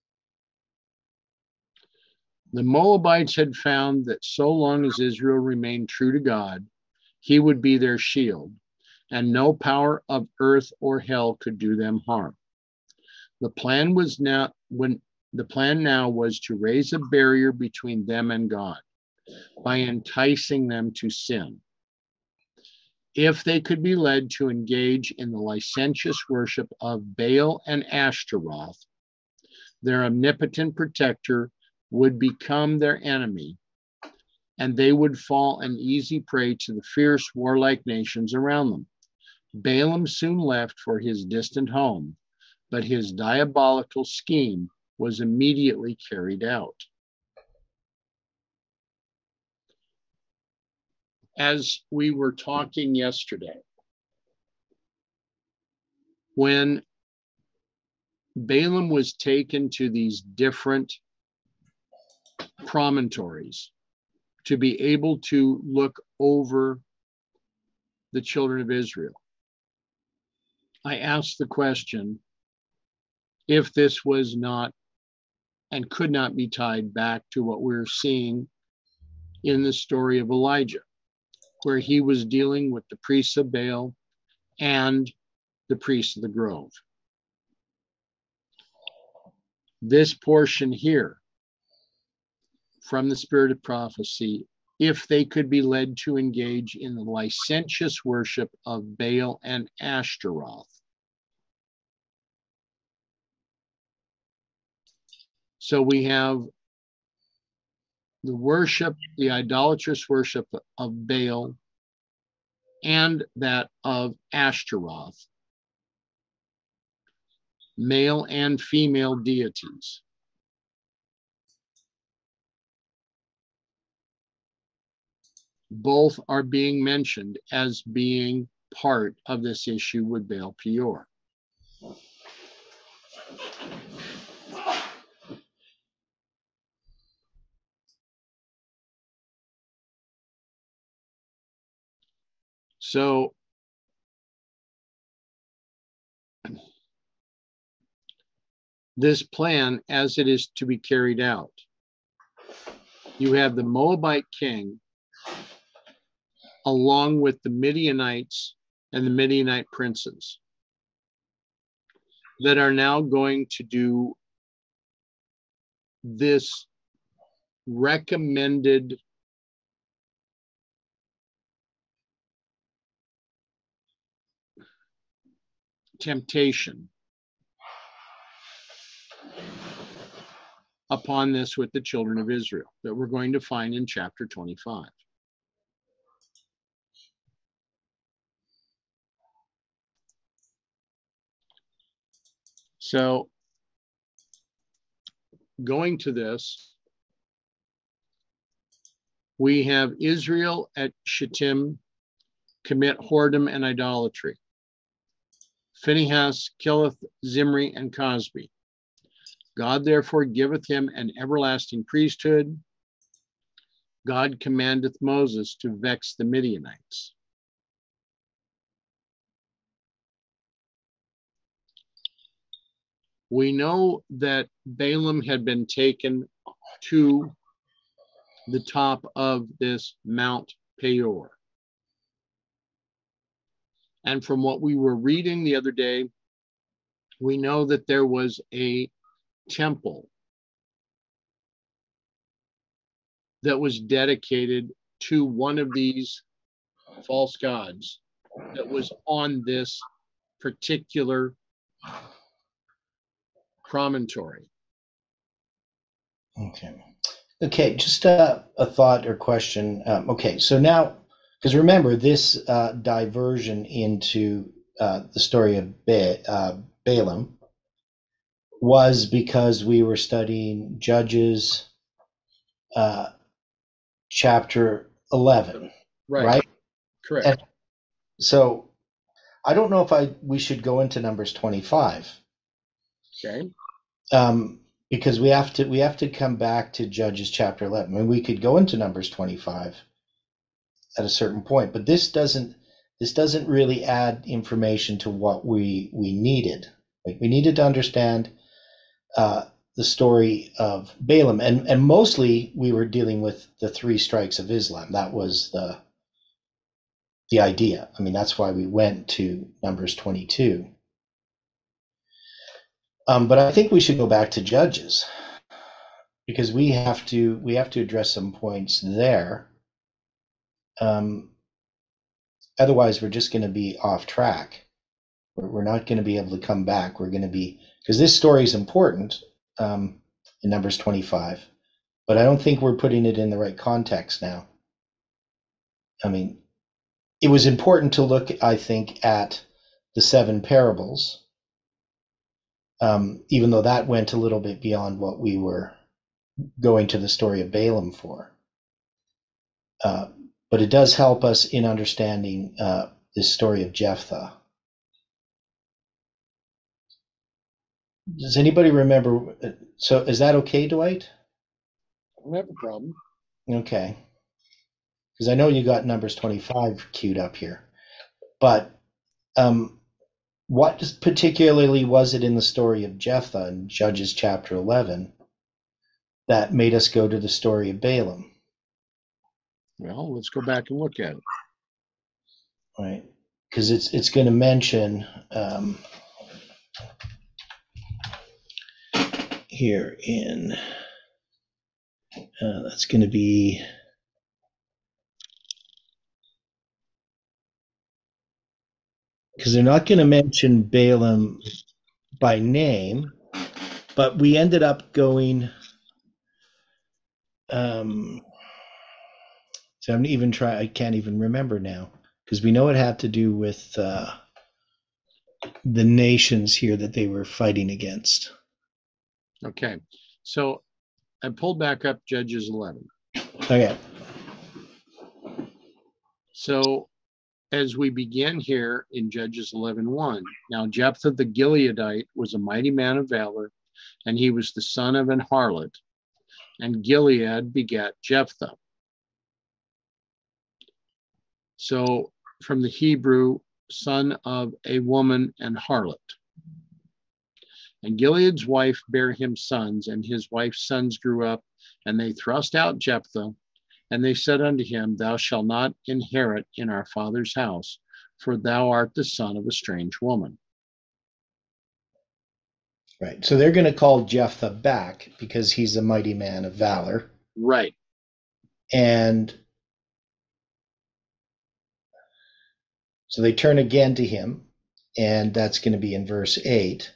The Moabites had found that so long as Israel remained true to God, he would be their shield, and no power of earth or hell could do them harm. The plan was now when the plan now was to raise a barrier between them and God by enticing them to sin. If they could be led to engage in the licentious worship of Baal and Ashtaroth, their omnipotent protector would become their enemy, and they would fall an easy prey to the fierce warlike nations around them. Balaam soon left for his distant home, but his diabolical scheme was immediately carried out. As we were talking yesterday, when Balaam was taken to these different promontories to be able to look over the children of Israel, I asked the question if this was not and could not be tied back to what we're seeing in the story of Elijah, where he was dealing with the priests of Baal and the priests of the grove. This portion here from the spirit of prophecy, if they could be led to engage in the licentious worship of Baal and Ashtaroth. So we have the worship, the idolatrous worship of Baal and that of Ashtaroth, male and female deities. Both are being mentioned as being part of this issue with Baal Peor. So this plan, as it is to be carried out, you have the Moabite king along with the Midianites and the Midianite princes that are now going to do this recommended temptation upon this with the children of Israel that we're going to find in chapter twenty-five. So going to this, we have Israel at Shittim commit whoredom and idolatry. Phinehas killeth Zimri and Cosbi. God therefore giveth him an everlasting priesthood. God commandeth Moses to vex the Midianites. We know that Balaam had been taken to the top of this Mount Peor. And from what we were reading the other day, we know that there was a temple that was dedicated to one of these false gods that was on this particular promontory. Okay. Okay, just a, a thought or question. Um, okay, so now, because remember, this uh, diversion into uh, the story of ba- uh, Balaam was because we were studying Judges uh, chapter eleven, Right. right? Correct. And so I don't know if I we should go into Numbers twenty-five. Okay. Um, because we have to we have to come back to Judges chapter eleven. I mean, we could go into Numbers twenty-five at a certain point, but this doesn't this doesn't really add information to what we we needed. Like, we needed to understand uh, the story of Balaam, and and mostly we were dealing with the three strikes of Islam. That was the the idea. I mean, that's why we went to Numbers twenty-two. Um, but I think we should go back to Judges, because we have to we have to address some points there. Um, otherwise, we're just going to be off track. We're, we're not going to be able to come back. We're going to be, because this story is important um, in Numbers twenty-five, but I don't think we're putting it in the right context now. I mean, it was important to look, I think, at the seven parables. Um, even though that went a little bit beyond what we were going to the story of Balaam for. Uh, but it does help us in understanding uh, this story of Jephthah. Does anybody remember? So is that okay, Dwight? I don't have a problem. Okay. Because I know you got Numbers twenty-five queued up here. But um, what particularly was it in the story of Jephthah in Judges chapter eleven that made us go to the story of Balaam? Well, let's go back and look at it. Right, because it's it's going to mention um, here in uh, that's going to be because they're not going to mention Balaam by name, but we ended up going. Um, so I'm even try. I can't even remember now, because we know it had to do with uh, the nations here that they were fighting against. Okay. So I pulled back up Judges eleven. Okay. So as we begin here in Judges eleven one, now Jephthah the Gileadite was a mighty man of valor, and he was the son of an harlot, and Gilead begat Jephthah. So from the Hebrew, son of a woman and harlot. And Gilead's wife bare him sons, and his wife's sons grew up, and they thrust out Jephthah, and they said unto him, Thou shalt not inherit in our father's house, for thou art the son of a strange woman. Right. So they're going to call Jephthah back because he's a mighty man of valor. Right. And so they turn again to him, and that's going to be in verse eight.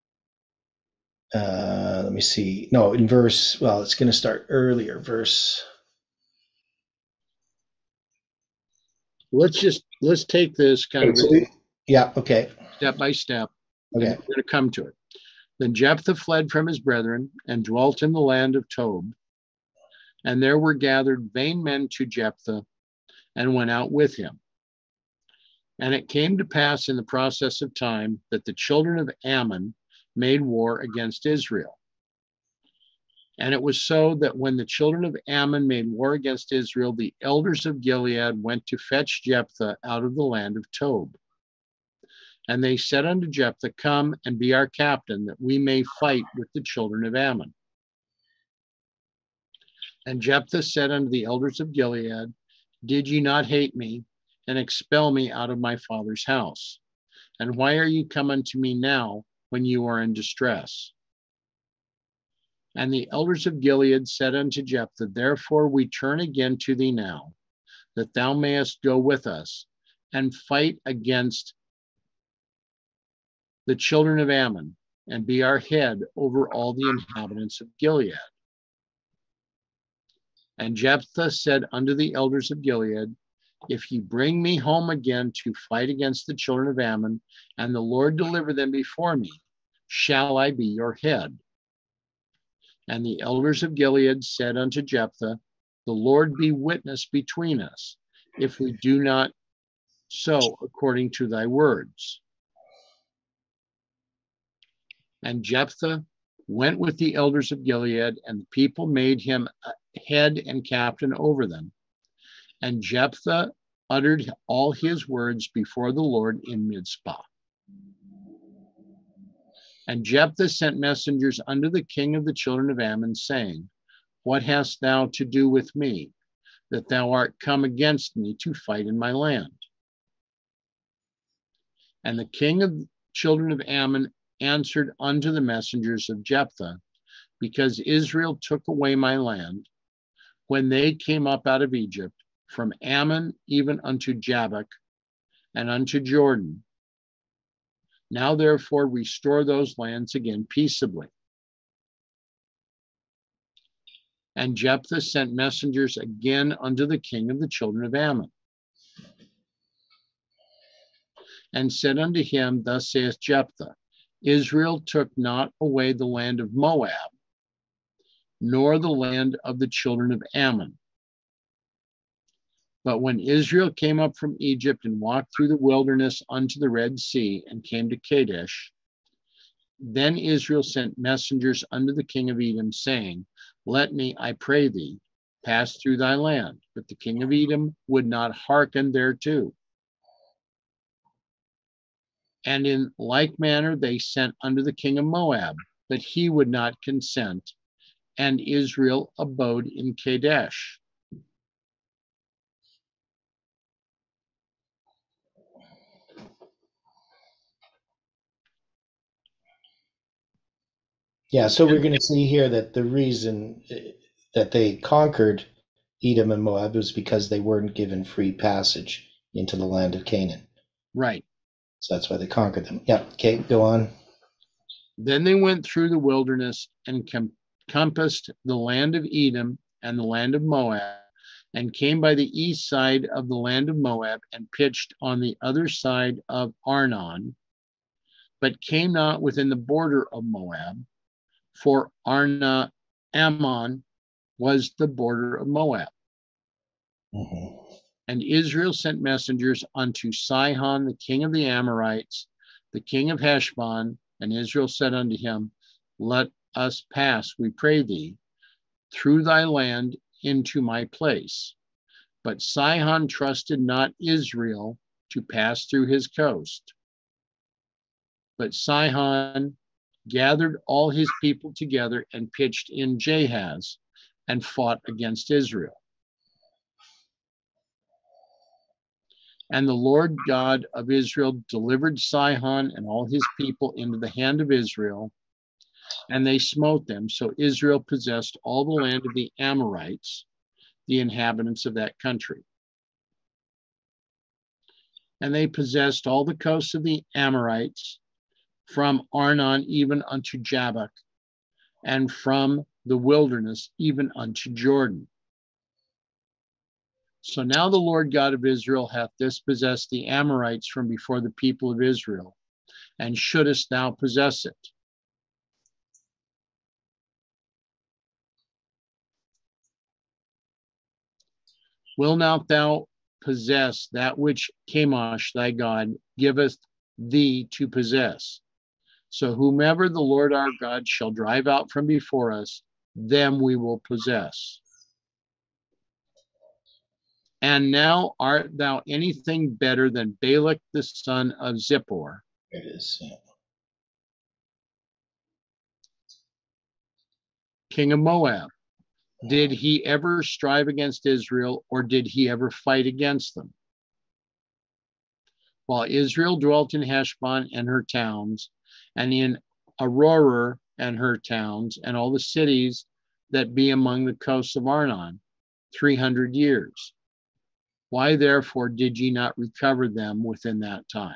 Uh, let me see. No, in verse, well, it's going to start earlier, verse. Let's just, let's take this kind of yeah, okay. step by step. Okay. And we're going to come to it. Then Jephthah fled from his brethren and dwelt in the land of Tob. And there were gathered vain men to Jephthah and went out with him. And it came to pass in the process of time that the children of Ammon made war against Israel. And it was so that when the children of Ammon made war against Israel, the elders of Gilead went to fetch Jephthah out of the land of Tob. And they said unto Jephthah, Come and be our captain, that we may fight with the children of Ammon. And Jephthah said unto the elders of Gilead, Did ye not hate me, and expel me out of my father's house? And why are you come unto me now, when you are in distress? And the elders of Gilead said unto Jephthah, Therefore we turn again to thee now, that thou mayest go with us, and fight against the children of Ammon, and be our head over all the inhabitants of Gilead. And Jephthah said unto the elders of Gilead, If ye bring me home again to fight against the children of Ammon, and the Lord deliver them before me, shall I be your head? And the elders of Gilead said unto Jephthah, The Lord be witness between us, if we do not so according to thy words. And Jephthah went with the elders of Gilead, and the people made him head and captain over them. And Jephthah uttered all his words before the Lord in Mizpah. And Jephthah sent messengers unto the king of the children of Ammon, saying, What hast thou to do with me, that thou art come against me to fight in my land? And the king of the children of Ammon answered unto the messengers of Jephthah, Because Israel took away my land, when they came up out of Egypt, from Ammon even unto Jabbok, and unto Jordan. Now therefore restore those lands again peaceably. And Jephthah sent messengers again unto the king of the children of Ammon, and said unto him, Thus saith Jephthah, Israel took not away the land of Moab, nor the land of the children of Ammon. But when Israel came up from Egypt and walked through the wilderness unto the Red Sea and came to Kadesh, then Israel sent messengers unto the king of Edom, saying, Let me, I pray thee, pass through thy land. But the king of Edom would not hearken thereto. And in like manner they sent unto the king of Moab, but he would not consent, and Israel abode in Kadesh. Yeah, so we're going to see here that the reason that they conquered Edom and Moab was because they weren't given free passage into the land of Canaan. Right. So that's why they conquered them. Yeah, okay, go on. Then they went through the wilderness and compassed the land of Edom and the land of Moab, and came by the east side of the land of Moab, and pitched on the other side of Arnon, but came not within the border of Moab, for Arna Ammon was the border of Moab. Mm-hmm. And Israel sent messengers unto Sihon, the king of the Amorites, the king of Heshbon, and Israel said unto him, Let us pass, we pray thee, through thy land into my place. But Sihon trusted not Israel, to pass through his coast. But Sihon gathered all his people together and pitched in Jahaz and fought against Israel. And the Lord God of Israel delivered Sihon and all his people into the hand of Israel, and they smote them. So Israel possessed all the land of the Amorites, the inhabitants of that country. And they possessed all the coasts of the Amorites, from Arnon even unto Jabbok, and from the wilderness even unto Jordan. So now the Lord God of Israel hath dispossessed the Amorites from before the people of Israel, and shouldest thou possess it? Will not thou possess that which Chemosh thy God giveth thee to possess? So whomever the Lord our God shall drive out from before us, them we will possess. And now art thou anything better than Balak the son of Zippor? There it is. Yeah. King of Moab. Did he ever strive against Israel, or did he ever fight against them? While Israel dwelt in Heshbon and her towns, and in Aroer and her towns, and all the cities that be among the coasts of Arnon, three hundred years. Why therefore did ye not recover them within that time?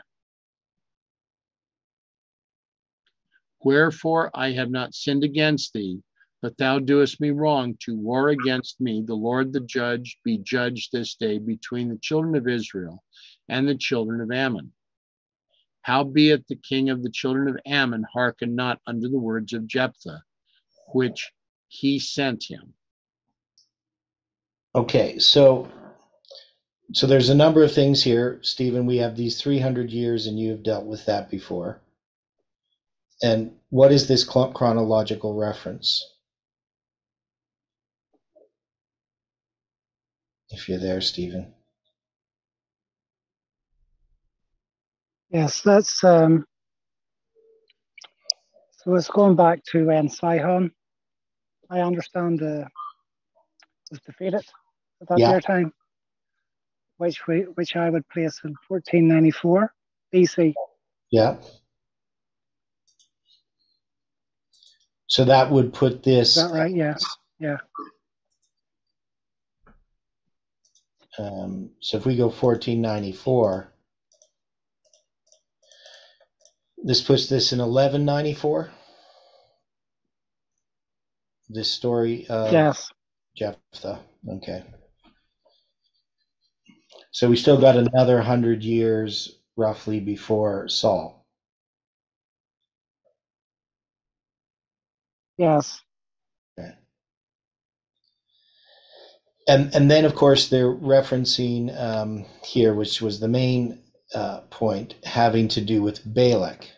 Wherefore I have not sinned against thee, but thou doest me wrong to war against me. The Lord the judge be judged this day between the children of Israel and the children of Ammon. Howbeit the king of the children of Ammon hearkened not unto the words of Jephthah, which he sent him. Okay, so so there's a number of things here, Stephen. We have these three hundred years, and you have dealt with that before. And what is this chronological reference? If you're there, Stephen. Yes, that's um. So it's going back to when Sihon, I understand, uh, was defeated at that Yeah. their time, which we, which I would place in fourteen ninety-four B C. Yeah. So that would put this. Is that right? Yeah. Yeah. Um, so if we go fourteen ninety-four, this puts this in eleven ninety-four. This story of Yes. Jephthah. Okay. So we still got another hundred years roughly before Saul. Yes. Okay. And and then of course they're referencing um, here, which was the main uh, point, having to do with Balak.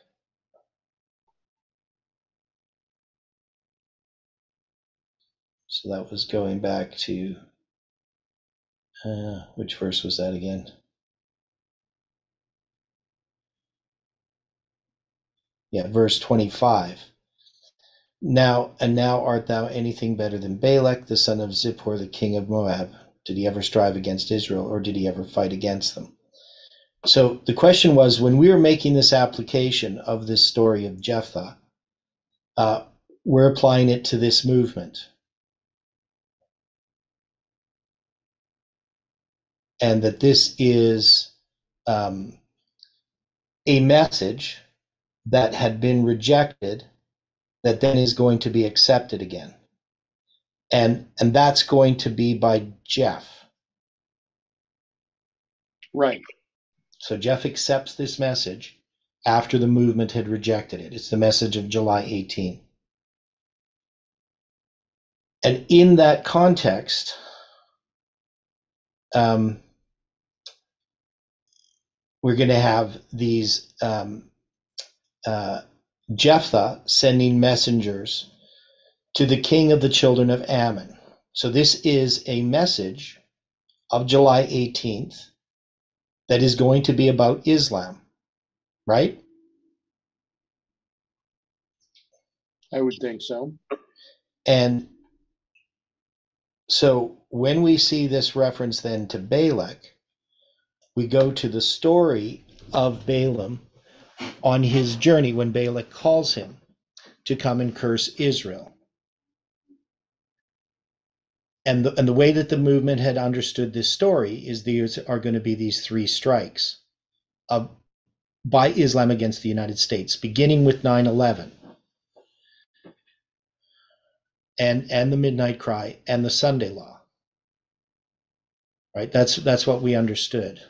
So that was going back to, uh, which verse was that again? Yeah, verse twenty-five. Now, and now art thou anything better than Balak, the son of Zippor, the king of Moab? Did he ever strive against Israel, or did he ever fight against them? So the question was, when we were making this application of this story of Jephthah, uh, we're applying it to this movement. And that this is um, a message that had been rejected that then is going to be accepted again. And and that's going to be by Jeff. Right. So Jeff accepts this message after the movement had rejected it. It's the message of July eighteenth. And in that context, um, we're going to have these um, uh, Jephthah sending messengers to the king of the children of Ammon. So this is a message of July eighteenth that is going to be about Islam, right? I would think so. And so when we see this reference then to Balak, we go to the story of Balaam on his journey when Balak calls him to come and curse Israel. And the, and the way that the movement had understood this story is these are going to be these three strikes of, by Islam against the United States, beginning with nine eleven. And, and the Midnight Cry and the Sunday Law. Right? That's, that's what we understood.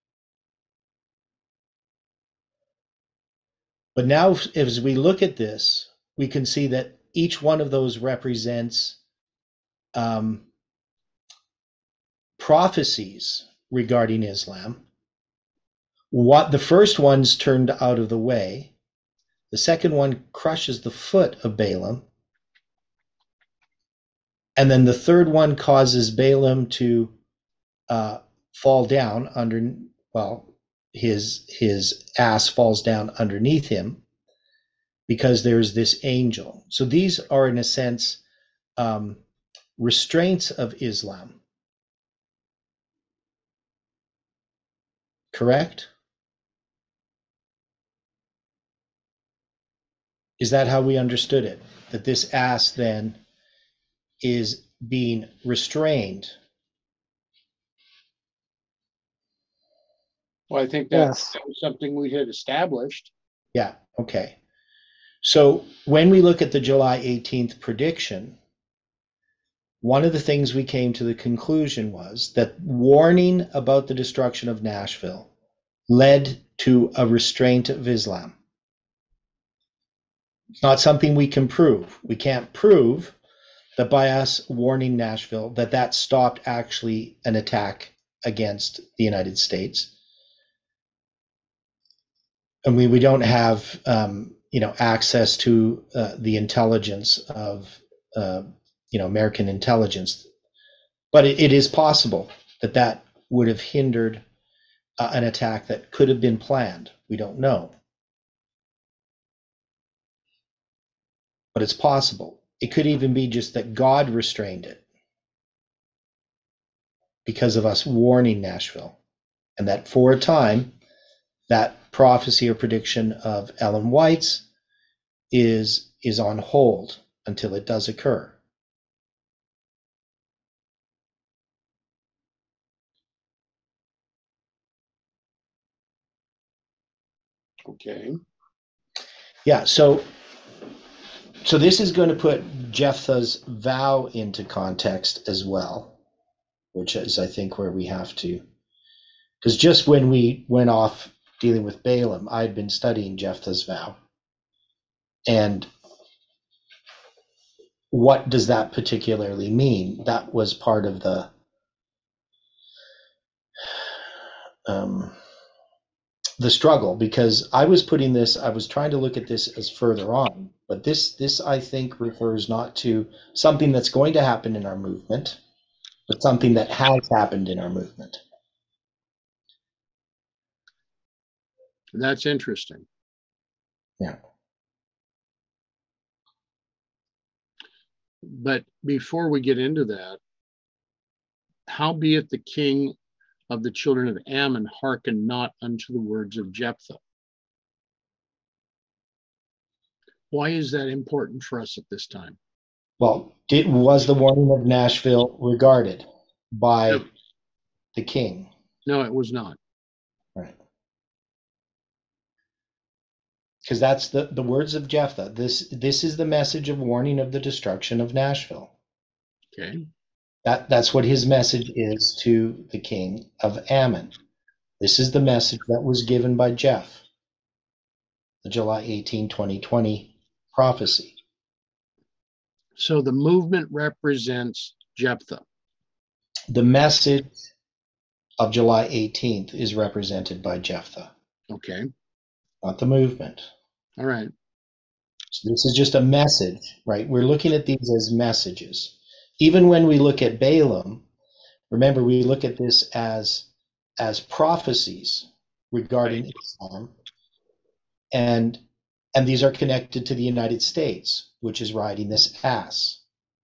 But now, as we look at this, we can see that each one of those represents um, prophecies regarding Islam. What the first one's turned out of the way. The second one crushes the foot of Balaam. And then the third one causes Balaam to uh, fall down under, well, his his ass falls down underneath him because there's this angel. So these are, in a sense, um, restraints of Islam. Correct? Is that how we understood it? That this ass then is being restrained? Well, I think that, Yes. that was something we had established. Yeah, okay. So when we look at the July eighteenth prediction, one of the things we came to the conclusion was that warning about the destruction of Nashville led to a restraint of Islam. It's not something we can prove. We can't prove that by us warning Nashville that that stopped actually an attack against the United States. And we, we don't have um, you know, access to uh, the intelligence of uh, you know, American intelligence, but it, it is possible that that would have hindered uh, an attack that could have been planned. We don't know, but it's possible. It could even be just that God restrained it because of us warning Nashville, and that for a time, that prophecy or prediction of Ellen White's is is on hold until it does occur. Okay. Yeah, so so this is going to put Jephthah's vow into context as well, which is, I think, where we have to, because just when we went off dealing with Balaam, I'd been studying Jephthah's vow. And what does that particularly mean? That was part of the um, the struggle, because I was putting this, I was trying to look at this as further on, but this, this I think refers not to something that's going to happen in our movement, but something that has happened in our movement. That's interesting. Yeah. But before we get into that, howbeit the king of the children of Ammon hearkened not unto the words of Jephthah. Why is that important for us at this time? Well, did, was the warning of Nashville regarded by No. the king? No, it was not. Right. Because that's the, the words of Jephthah. This, this is the message of warning of the destruction of Nashville. Okay. That, that's what his message is to the king of Ammon. This is the message that was given by Jeff, the July eighteenth, twenty twenty prophecy. So the movement represents Jephthah. The message of July eighteenth is represented by Jephthah, Okay. not the movement. All right. So this is just a message, right? We're looking at these as messages. Even when we look at Balaam, remember we look at this as as prophecies regarding Right. Islam, and and these are connected to the United States, which is riding this ass.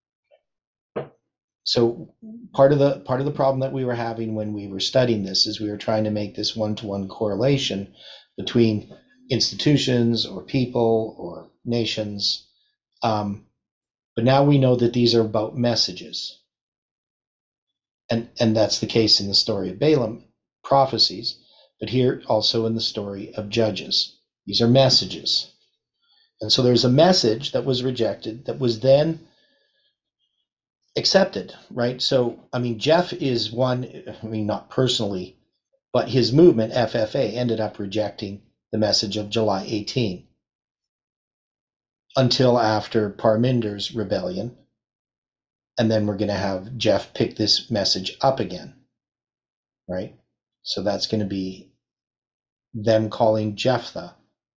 So part of the part of the problem that we were having when we were studying this is we were trying to make this one-to-one correlation between institutions or people or nations. Um, but now we know that these are about messages. And, and that's the case in the story of Balaam, prophecies, but here also in the story of Judges. These are messages. And so there's a message that was rejected that was then accepted, right? So, I mean, Jeff is one, I mean, not personally, but his movement, F F A, ended up rejecting the message of July eighteenth until after Parminder's rebellion. And then we're going to have Jeff pick this message up again, right? So that's going to be them calling Jephthah.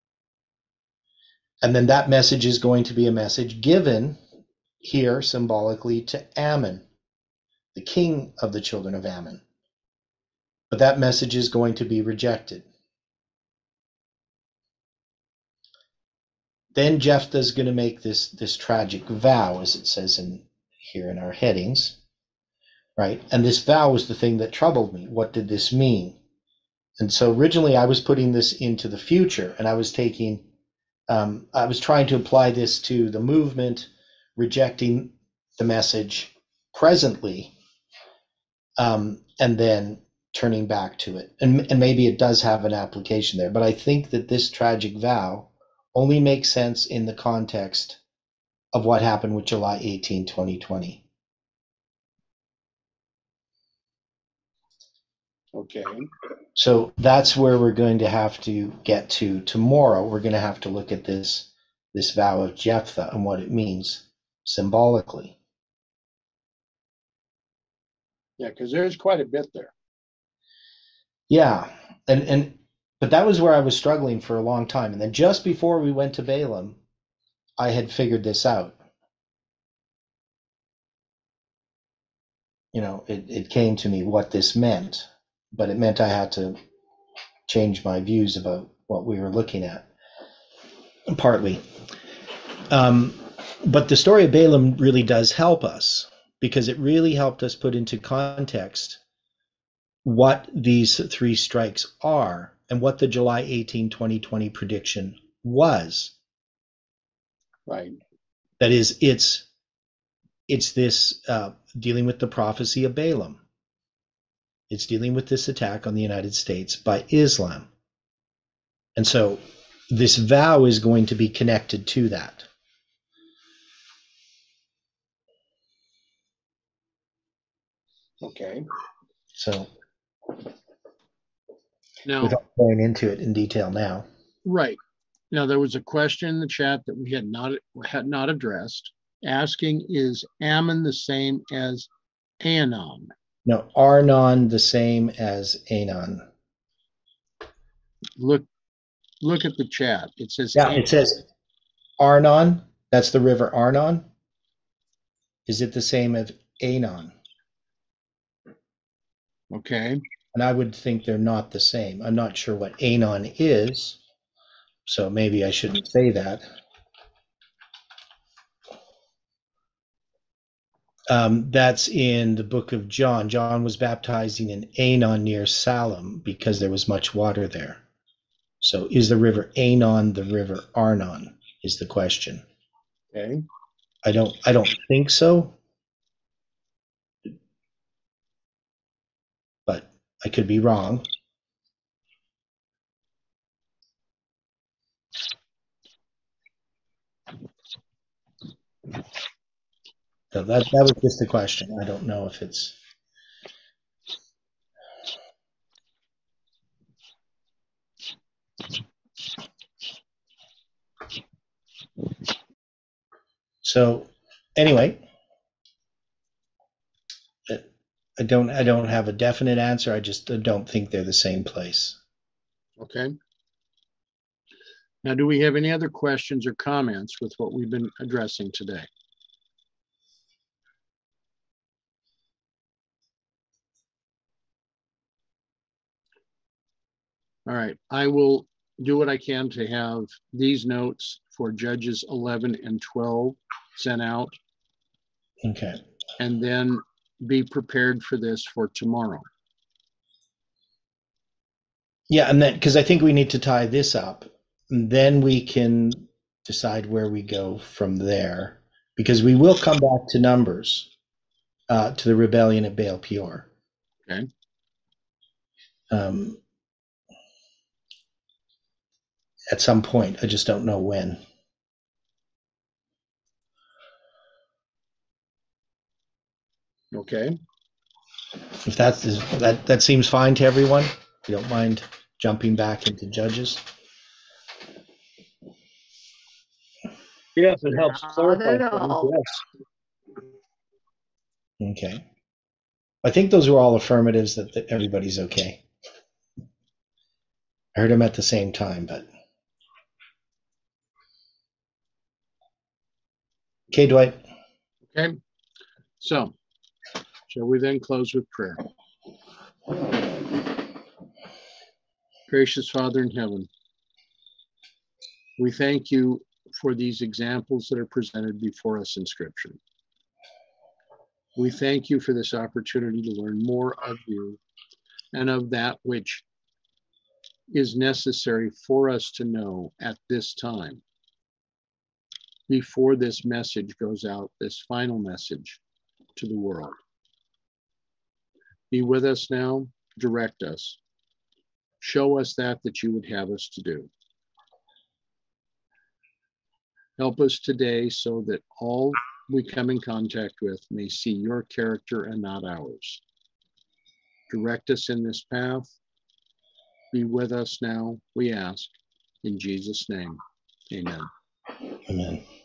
And then that message is going to be a message given here symbolically to Ammon, the king of the children of Ammon. But that message is going to be rejected. Then Jephthah is going to make this, this tragic vow, as it says in here in our headings, right? And this vow was the thing that troubled me. What did this mean? And so originally I was putting this into the future, and I was taking, um, I was trying to apply this to the movement rejecting the message presently, um, and then turning back to it. And, and maybe it does have an application there, but I think that this tragic vow only makes sense in the context of what happened with July eighteenth, twenty twenty. Okay. So that's where we're going to have to get to tomorrow. We're going to have to look at this, this vow of Jephthah and what it means symbolically. Yeah, because there's quite a bit there. Yeah, and and but that was where I was struggling for a long time. And then just before we went to Balaam, I had figured this out. You know, it, it came to me what this meant, but it meant I had to change my views about what we were looking at, partly. Um, but the story of Balaam really does help us, because it really helped us put into context what these three strikes are and what the July eighteenth, twenty twenty prediction was. Right. That is, it's it's this uh, dealing with the prophecy of Balaam. It's dealing with this attack on the United States by Islam. And so this vow is going to be connected to that. Okay. So Now, without going into it in detail now. right. Now, there was a question in the chat that we had not had not addressed, asking, is Ammon the same as Anon? No, Arnon the same as Anon. Look, look at the chat. It says, Yeah, it says Arnon. That's the river Arnon. Is it the same as Anon? okay. And I would think they're not the same. I'm not sure what Anon is, so maybe I shouldn't say that. Um, that's in the book of John. John was baptizing in Anon near Salem because there was much water there. So is the river Anon the river Arnon is the question. Okay. I don't I don't think so. But I could be wrong. So that that was just a question. I don't know if it's so anyway. I don't I don't have a definite answer. I just don't think they're the same place. Okay. Now, do we have any other questions or comments with what we've been addressing today? All right, I will do what I can to have these notes for Judges eleven and twelve sent out, Okay. and then be prepared for this for tomorrow. Yeah, and then because I think we need to tie this up, and then we can decide where we go from there, because we will come back to Numbers, uh, to the rebellion at Baal Peor. Okay. Um, at some point, I just don't know when. Okay. If that's that that seems fine to everyone, you don't mind jumping back into Judges. Yes, it helps Not clarify at things, all. yes. Okay. I think those were all affirmatives that, that everybody's okay. I heard them at the same time, but. Okay, Dwight. Okay. So, shall we then close with prayer? Gracious Father in heaven, we thank you for these examples that are presented before us in Scripture. We thank you for this opportunity to learn more of you and of that which is necessary for us to know at this time, before this message goes out, this final message to the world. Be with us now, direct us, show us that that you would have us to do. Help us today so that all we come in contact with may see your character and not ours. Direct us in this path. Be with us now, we ask. In Jesus' name, amen. Amen.